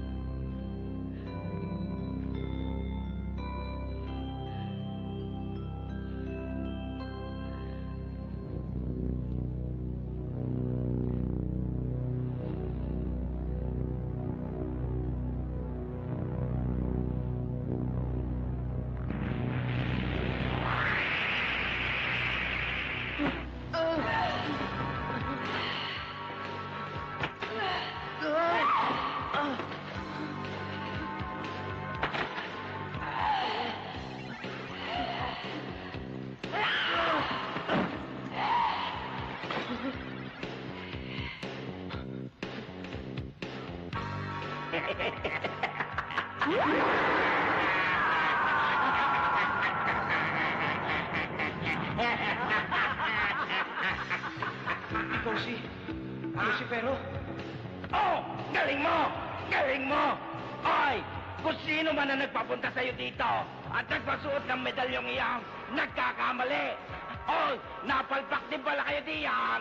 Speaker 5: Ikaw si... Lucifero?
Speaker 1: Oh! Galing mo! Galing mo! Oy! Kung sino man ang nagpapunta sa'yo dito at nagpasuot ng medalyong iyan, nagkakamali! Oy! Napalpak din pala kayo diyan!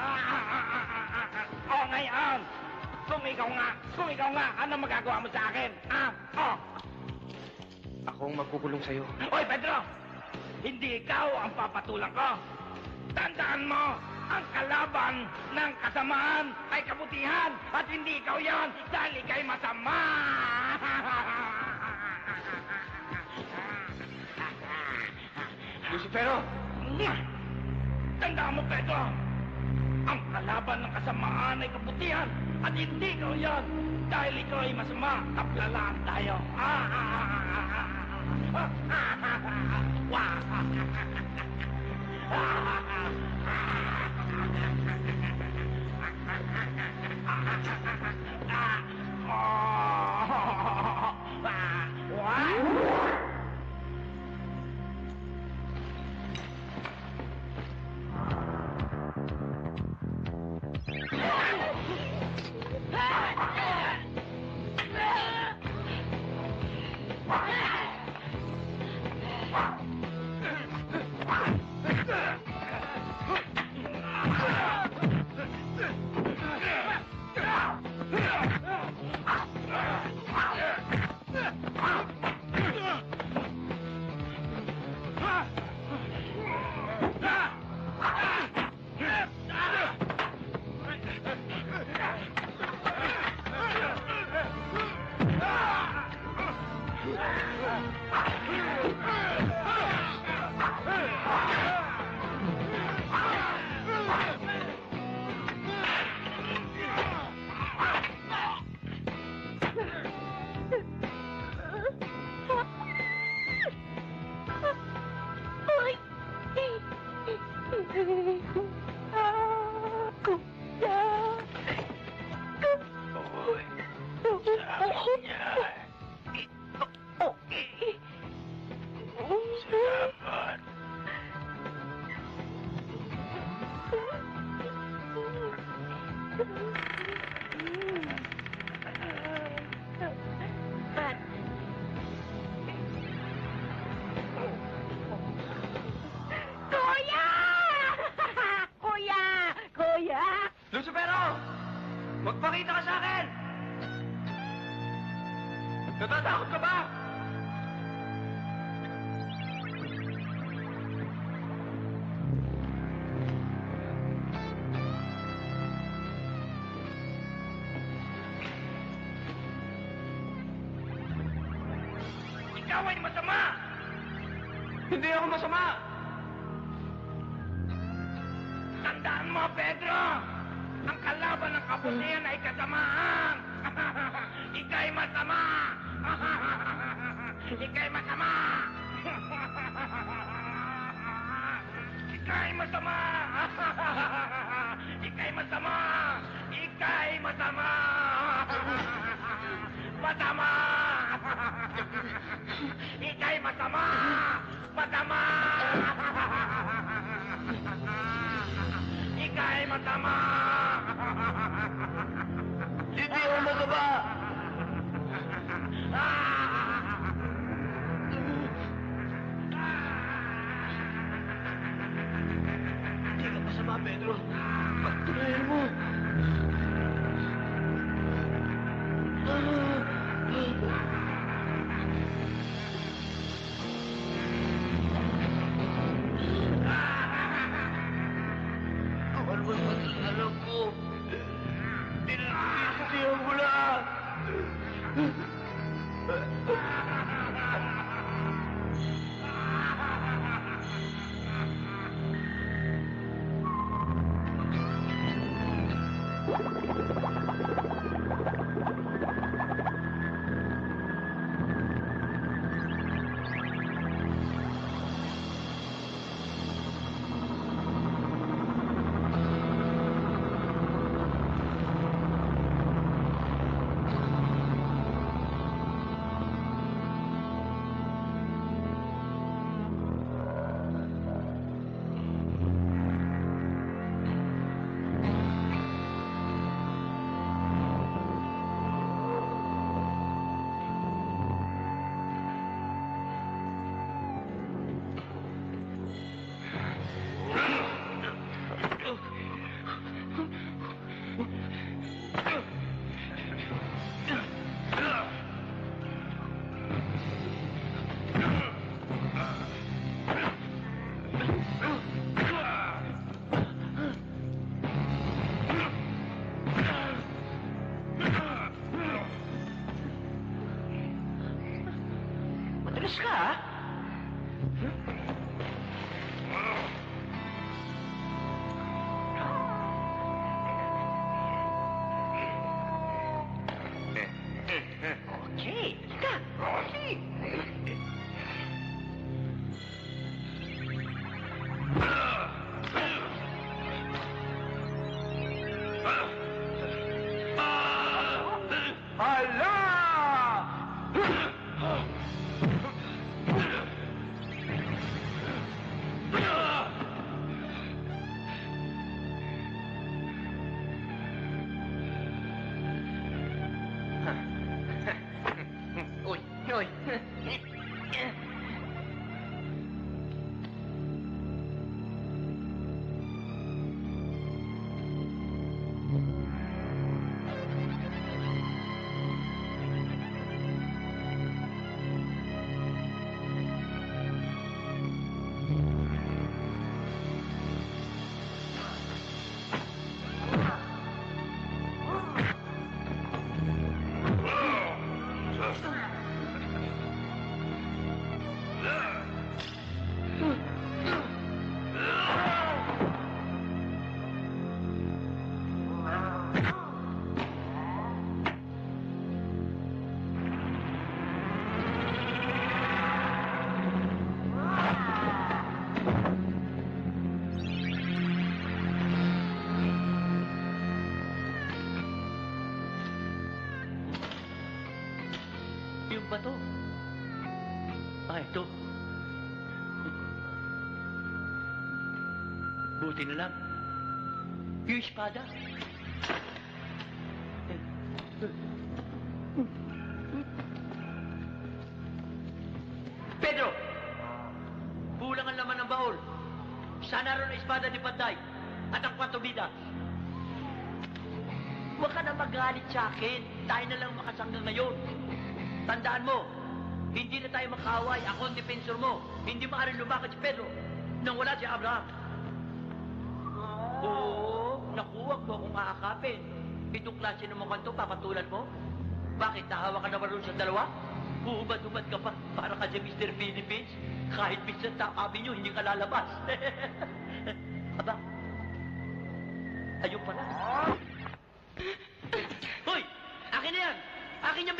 Speaker 1: Oh, ngayon! Kung ikaw nga, kung ikaw nga, ano magagawa mo sa akin? Ah? Oh!
Speaker 5: Ako ang magkukulong sa'yo.
Speaker 1: Oy, Pedro! Hindi ikaw ang papatulang ko! Tandaan mo, ang kalaban ng kasamaan ay kabutihan at hindi ikaw yan dahil ikaw'y masama!
Speaker 5: Lucifero!
Speaker 1: Tandaan mo, Pedro! Ang kalaban ng kasamaan ay kabutihan at hindi ikaw yan dahil ikaw ay masama. Kaplalaan tayo.
Speaker 9: Kuya! Kuya! Kuya!
Speaker 5: Lucifero! Magpakita ka sa akin! Natatakot ka ba?
Speaker 1: Ikaw ay masama!
Speaker 5: Hindi ako masama!
Speaker 1: Tandaan mo, Pedro! Ang kalaban ng kabutihan ay kasamaan! Ika'y masama! Ika'y masama! Ika'y masama! Ika'y masama! Ika'y masama! Masama! Ika'y masama! Masama! Ika'y masama!
Speaker 2: Hindi ako masama!
Speaker 1: Hindi ka masama, Pedro.
Speaker 2: Patuloyin mo! Ano ba sa alam ko? Tinitiyan mo lang!
Speaker 6: Madalas ka, ha? Okay, ika. Okay. Uy, uy. Yung bato. Ah, ito. Buti na lang. Yung espada. Pedro! Kulang ang laman ng baul. Sana ron ang espada ni Panday at ang kwatro bida. Huwag ka na magalit sa akin. Tayo na lang makasangga ngayon. Tandaan mo, hindi na tayo makaway. Ako ang defensor mo. Hindi maaaring lumakad si Pedro nang wala si Abraham. Oo, nakuha mo akong aakapin. Itong klase ng mga to, papatulan mo? Bakit? Nahawa ka na ba rin sa dalawa? Huubad-ubad ka pa para ka si Mister Philippines? Kahit minsan takabi nyo, hindi ka lalabas. Aba, ayun pala. Hoy! Akin na yan! Akin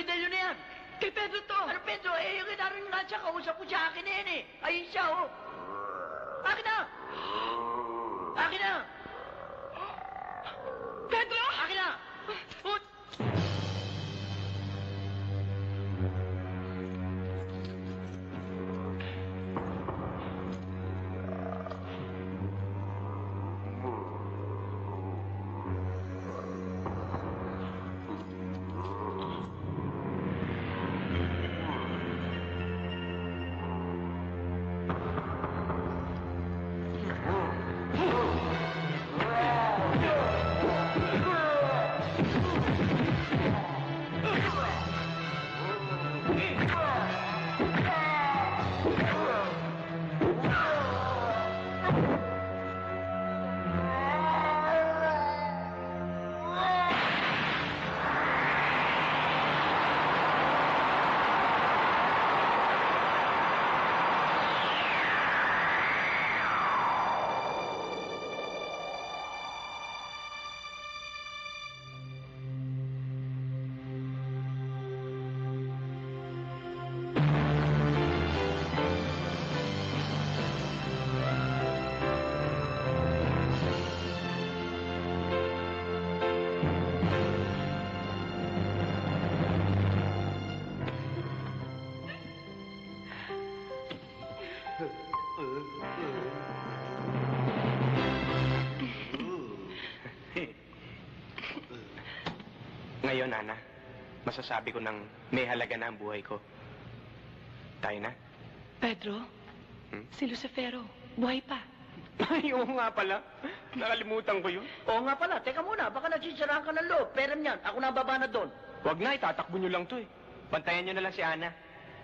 Speaker 5: ngayon, Ana, masasabi ko nang may halaga na ang buhay ko. Tayo na?
Speaker 14: Pedro,
Speaker 5: Hmm?
Speaker 14: si Lucifero, buhay pa.
Speaker 5: Ay, oo nga pala. Nakalimutan ko yun.
Speaker 6: Oo nga pala, teka muna, baka nagsisirahan ka ng loob. Pera niyan, ako na ang baba na doon.
Speaker 5: Huwag na, itatakbo nyo lang to eh. Bantayan nyo na lang si Ana.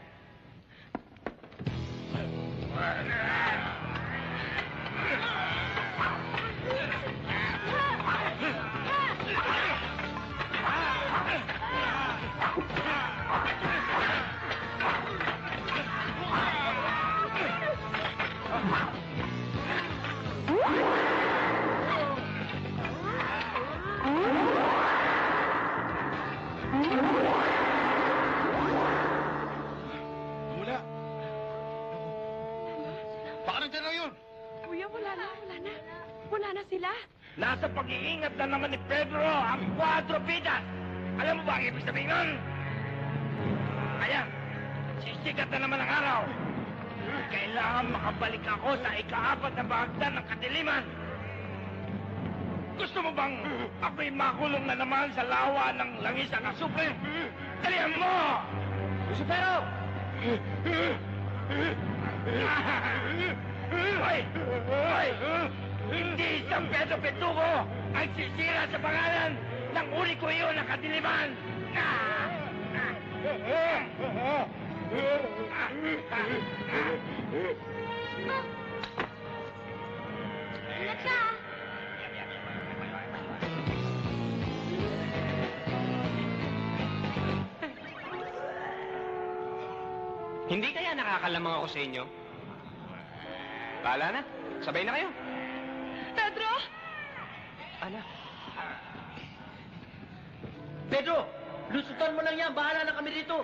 Speaker 1: Wala. Baka nandiyan lang yun.
Speaker 11: Kuya, wala na, wala na. Wala na sila.
Speaker 1: Nasa pag-iingat na naman ni Pedro ang quadrupidas. Alam mo ba ang ibig sabihin nun? Ayan, sisikat na naman ang araw. Kailangan makabalik ako sa ikaapat na bahagdan ng kadiliman. Gusto mo bang ako'y makulong na naman sa lawa ng langis ang asupre? Dalihan mo! Lucifero! Hoy! Hoy! Hindi isang Pedro Petugo ang sisira sa pangalan ng uri ko iyon ng kadiliman!
Speaker 12: Ingat ka!
Speaker 5: Hindi kaya nakakalamang ako sa inyo? Bahala na. Sabay na kayo.
Speaker 11: Pedro!
Speaker 5: Ana.
Speaker 6: Pedro, lusutan mo lang yan, bahala na kami dito.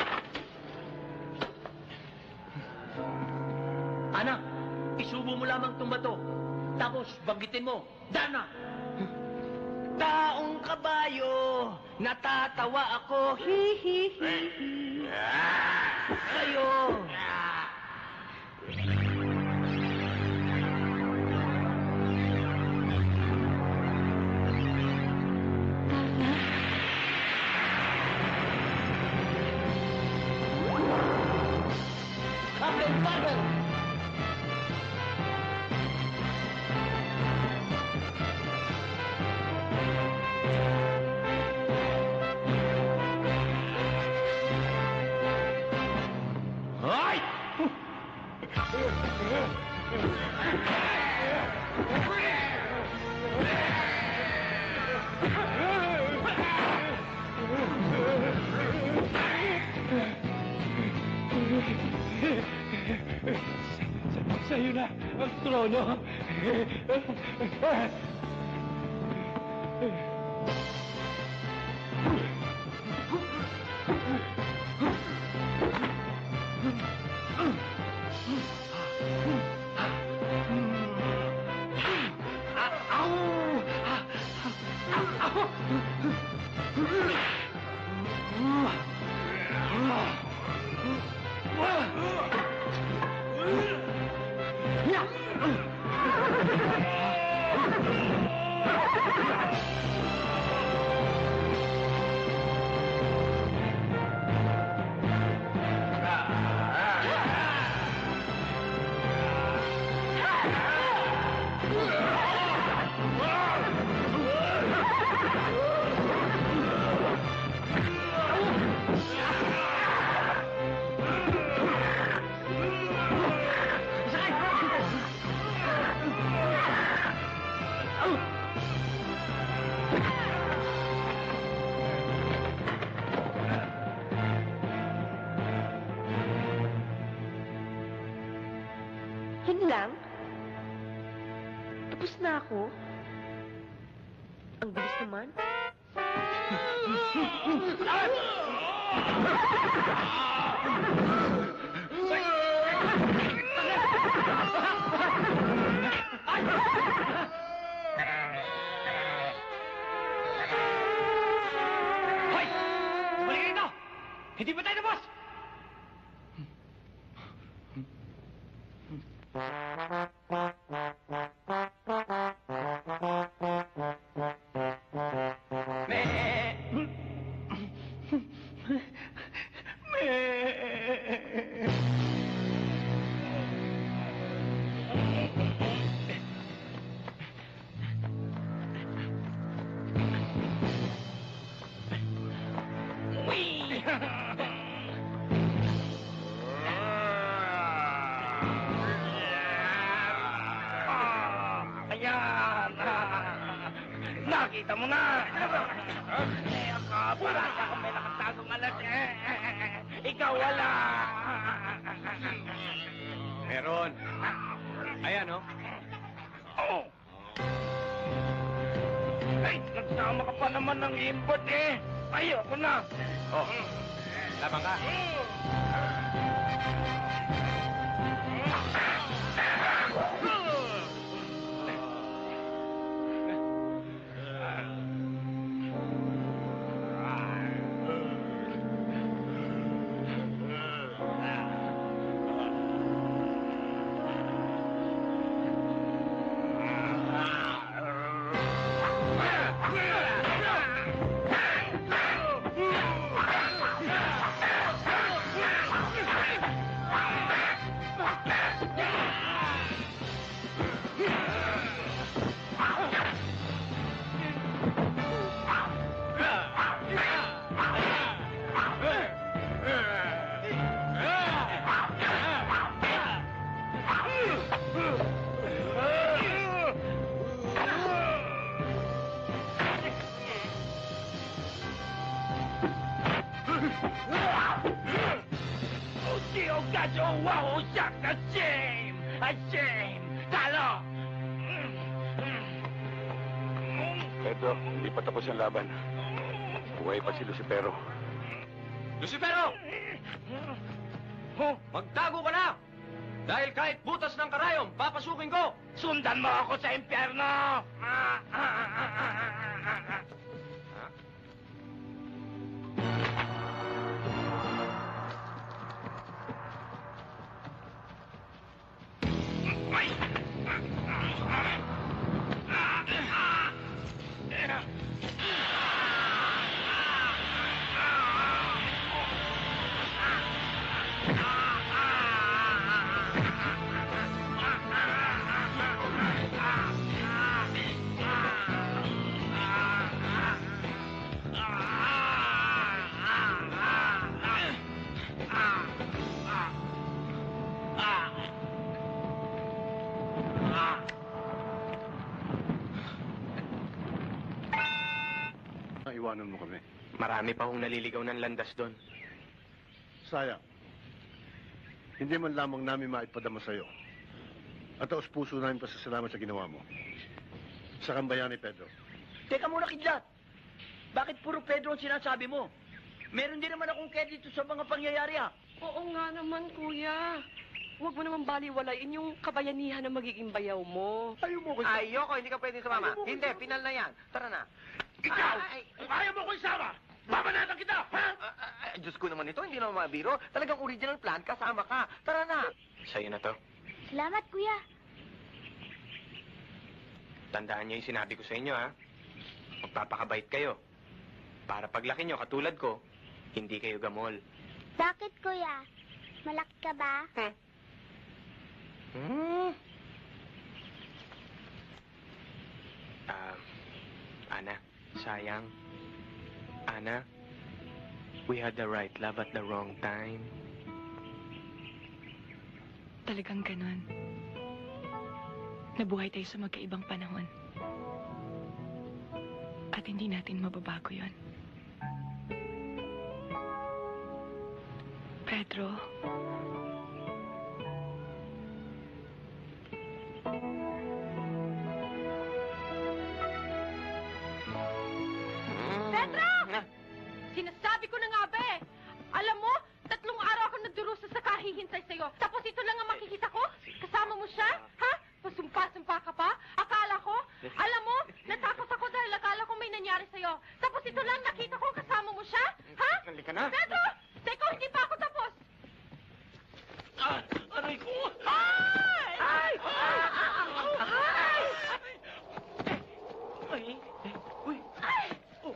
Speaker 6: Anak, isubo mo lamang itong bato. Tapos, banggitin mo, Dana!
Speaker 4: Taong kabayo, natatawa ako, hi hi hi hi. Kayo.
Speaker 6: Kapit, Pavel!
Speaker 1: Hoy! Sa'yo na ang trono.
Speaker 11: Yun lang? Tapos na ako? Ang bilis naman.
Speaker 1: Hoy! Balik rito! Hindi pa tayo tapos! yan. Nakita mo na. Eh, ako, parang ako may nakatagong alas eh. Ikaw wala.
Speaker 5: Meron. Ayan, oh.
Speaker 1: Oh. Ay, nagsama ka pa naman ng import eh. Ayoko na.
Speaker 5: Oh, labang ka.
Speaker 1: Wow, yak na shame! A shame! Talo!
Speaker 7: Pedro, hindi pa tapos ang laban. Buhay pa si Lucifero.
Speaker 10: Lucifero! Magtago ka na! Dahil kahit butas ng karayom, papasukin ko!
Speaker 1: Sundan mo ako sa impyerno! Ah, ah, ah, ah, ah, ah, ah, ah.
Speaker 7: Iwanan mo kami.
Speaker 5: Marami pa hong naliligaw ng landas doon.
Speaker 7: Sayang. Hindi man lamang namin maipadama sa'yo. At taos puso namin pasasalamat sa ginawa mo. Sa kambayan ni Pedro.
Speaker 6: Teka muna, Kidlat. Bakit puro Pedro ang sinasabi mo? Meron din naman akong credit sa mga pangyayari, ah.
Speaker 11: Oo nga naman, kuya. Huwag mo naman baliwalain yung kabayanihan na magiging bayaw mo.
Speaker 7: Ayaw mo ko
Speaker 13: Ayoko, hindi ka pwede sumama. Hindi, pinal na yan. Tara na.
Speaker 1: Ikaw! Kung ayaw mo ko isama, babanatan kita! Ha?
Speaker 13: Ay, Diyos ko naman ito, hindi naman mabiro. Talagang original plan, kasama ka. Tara na.
Speaker 5: Sa'yo na to.
Speaker 12: Salamat, kuya.
Speaker 5: Tandaan niyo yung sinabi ko sa inyo, ha? Magpapakabait kayo. Para paglaki niyo, katulad ko, hindi kayo gamol.
Speaker 12: Bakit, kuya? Malaki ka ba?
Speaker 5: Hmm? Ah, Ana, sayang. Ana, we had the right love at the wrong time.
Speaker 14: Talagang ganon. Nabuhay tayo sa magkaibang panahon. At hindi natin mababago yon. Pedro,
Speaker 11: Pedro! Sinasabi ko na nga ba eh. Alam mo, tatlong araw ako nagdurusa sa kahihintay sa'yo. Tapos ito lang ang makikita ko? Kasama mo siya? Ha? Pasumpa-sumpa ka pa? Akala ko? Alam mo, natakot ako dahil akala ko may nangyari sa'yo. Tapos ito lang nakita ko, kasama mo siya? Ha?
Speaker 5: Halika na.
Speaker 11: Pedro! Teka, hindi pa ako tapos.
Speaker 1: Ah, aray ko!
Speaker 11: Ay!
Speaker 1: Ay!
Speaker 11: Ay!
Speaker 1: Ay! Ay! Uy!
Speaker 11: Ay!
Speaker 1: Oh!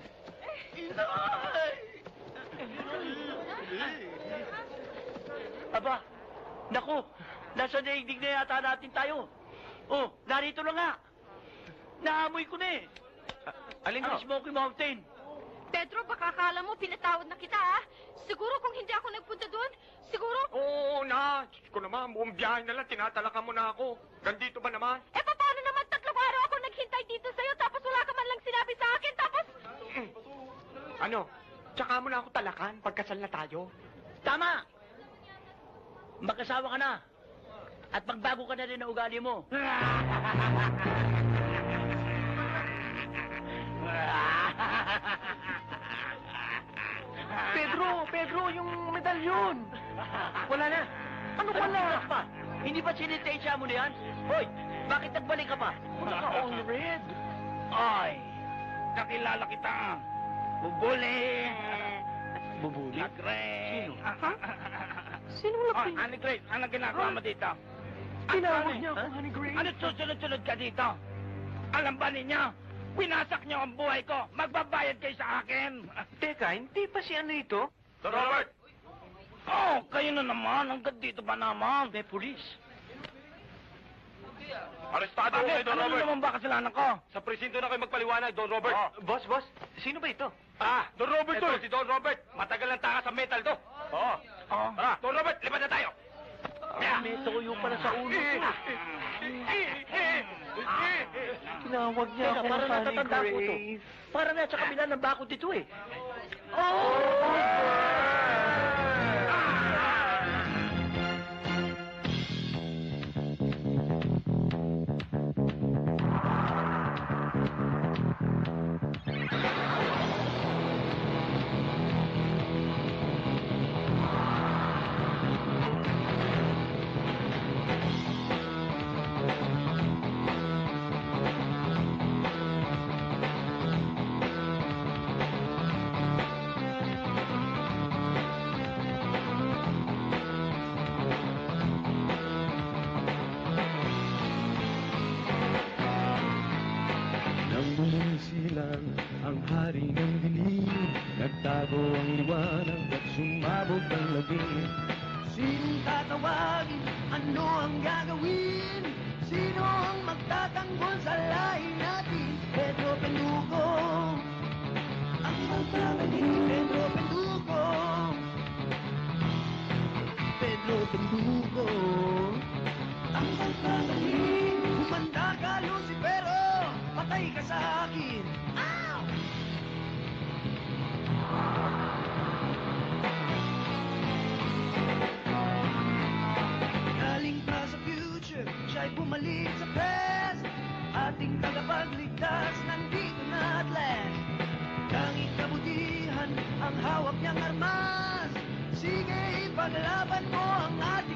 Speaker 6: Aba, naku, nasa daigdig na yata natin tayo. Oh, narito na nga. Naamoy ko na eh.
Speaker 5: Alin
Speaker 6: Ang
Speaker 5: mo?
Speaker 6: Smoky Mountain.
Speaker 11: Pedro, baka akala mo pinatawad na kita, ha? Siguro kung hindi ako nagpunta doon, siguro...
Speaker 5: Oo na. Diyos ko naman, buong biyahe na lang, tinatalakan mo na ako. Gandito ba naman?
Speaker 11: Eh, paano naman tatlong araw ako naghinay
Speaker 5: Ano? Tsaka mo na ako talakan pagkasal na tayo.
Speaker 6: Tama! Mag-asawa ka na. At magbago ka na rin ang ugali mo.
Speaker 2: Pedro, Pedro, yung medalyon. Wala na.
Speaker 6: Ano wala? Pa? Hindi ba sinitensya mo na yan? Hoy, bakit nagbalik ka pa?
Speaker 2: Naka-all red.
Speaker 1: Ay, kakilala kita. Bubuli.
Speaker 2: Bubuli?
Speaker 1: Lagre.
Speaker 2: Sino?
Speaker 1: Ha?
Speaker 3: Sino
Speaker 1: Oh,
Speaker 3: laki?
Speaker 1: Honey Grace, anong ginagawa mo dito?
Speaker 2: Tinawag
Speaker 1: Ano?
Speaker 2: niya ako, Honey Grace.
Speaker 1: Ano susunod-sunod ka dito? Alam ba ninyo? Winasak niyo ang buhay ko. Magbabayad kayo sa akin.
Speaker 5: Teka, hindi pa si ano ito?
Speaker 1: Sir Robert! Oh, kayo na naman. Hanggang dito ba naman? May pulis.
Speaker 5: Arestado
Speaker 1: Bakit? Ano naman ba kasalanan ko?
Speaker 5: Sa presinto na kayo magpaliwanag, Don Robert. Boss, boss, sino ba ito? Ah, Don Robert
Speaker 1: Ito,
Speaker 5: si Don Robert. Matagal ang taka sa metal to. Oo.
Speaker 1: Oh.
Speaker 5: Ah, Don Robert, lipat na tayo.
Speaker 6: May tuyo pala sa ulo ko.
Speaker 2: Tinawag niya
Speaker 6: Teka,
Speaker 2: ako,
Speaker 6: parang
Speaker 2: Honey
Speaker 6: natatanda ko to.
Speaker 2: Grace.
Speaker 6: Para na sa kabila ng bakod dito eh.
Speaker 15: Nang bumisilang ang hari ng dilim, nagtago ang liwanag at sumabog ang labing. Sinong tatawagin? Ano ang gagawin? Sino ang magtatanggol sa lahi natin? Pedro Pendugo, ang magpapagaling. Pedro Pendugo, Pedro Pendugo, ang magpapagaling. Humanda ka, Lucifero, patay ka sa akin. Ow! Galing pa sa future, siya'y bumalik sa past. Ating tagapagligtas, nandito na at last. Tanging kabutihan ang hawak niyang armas. Sige, ipaglaban mo ang ating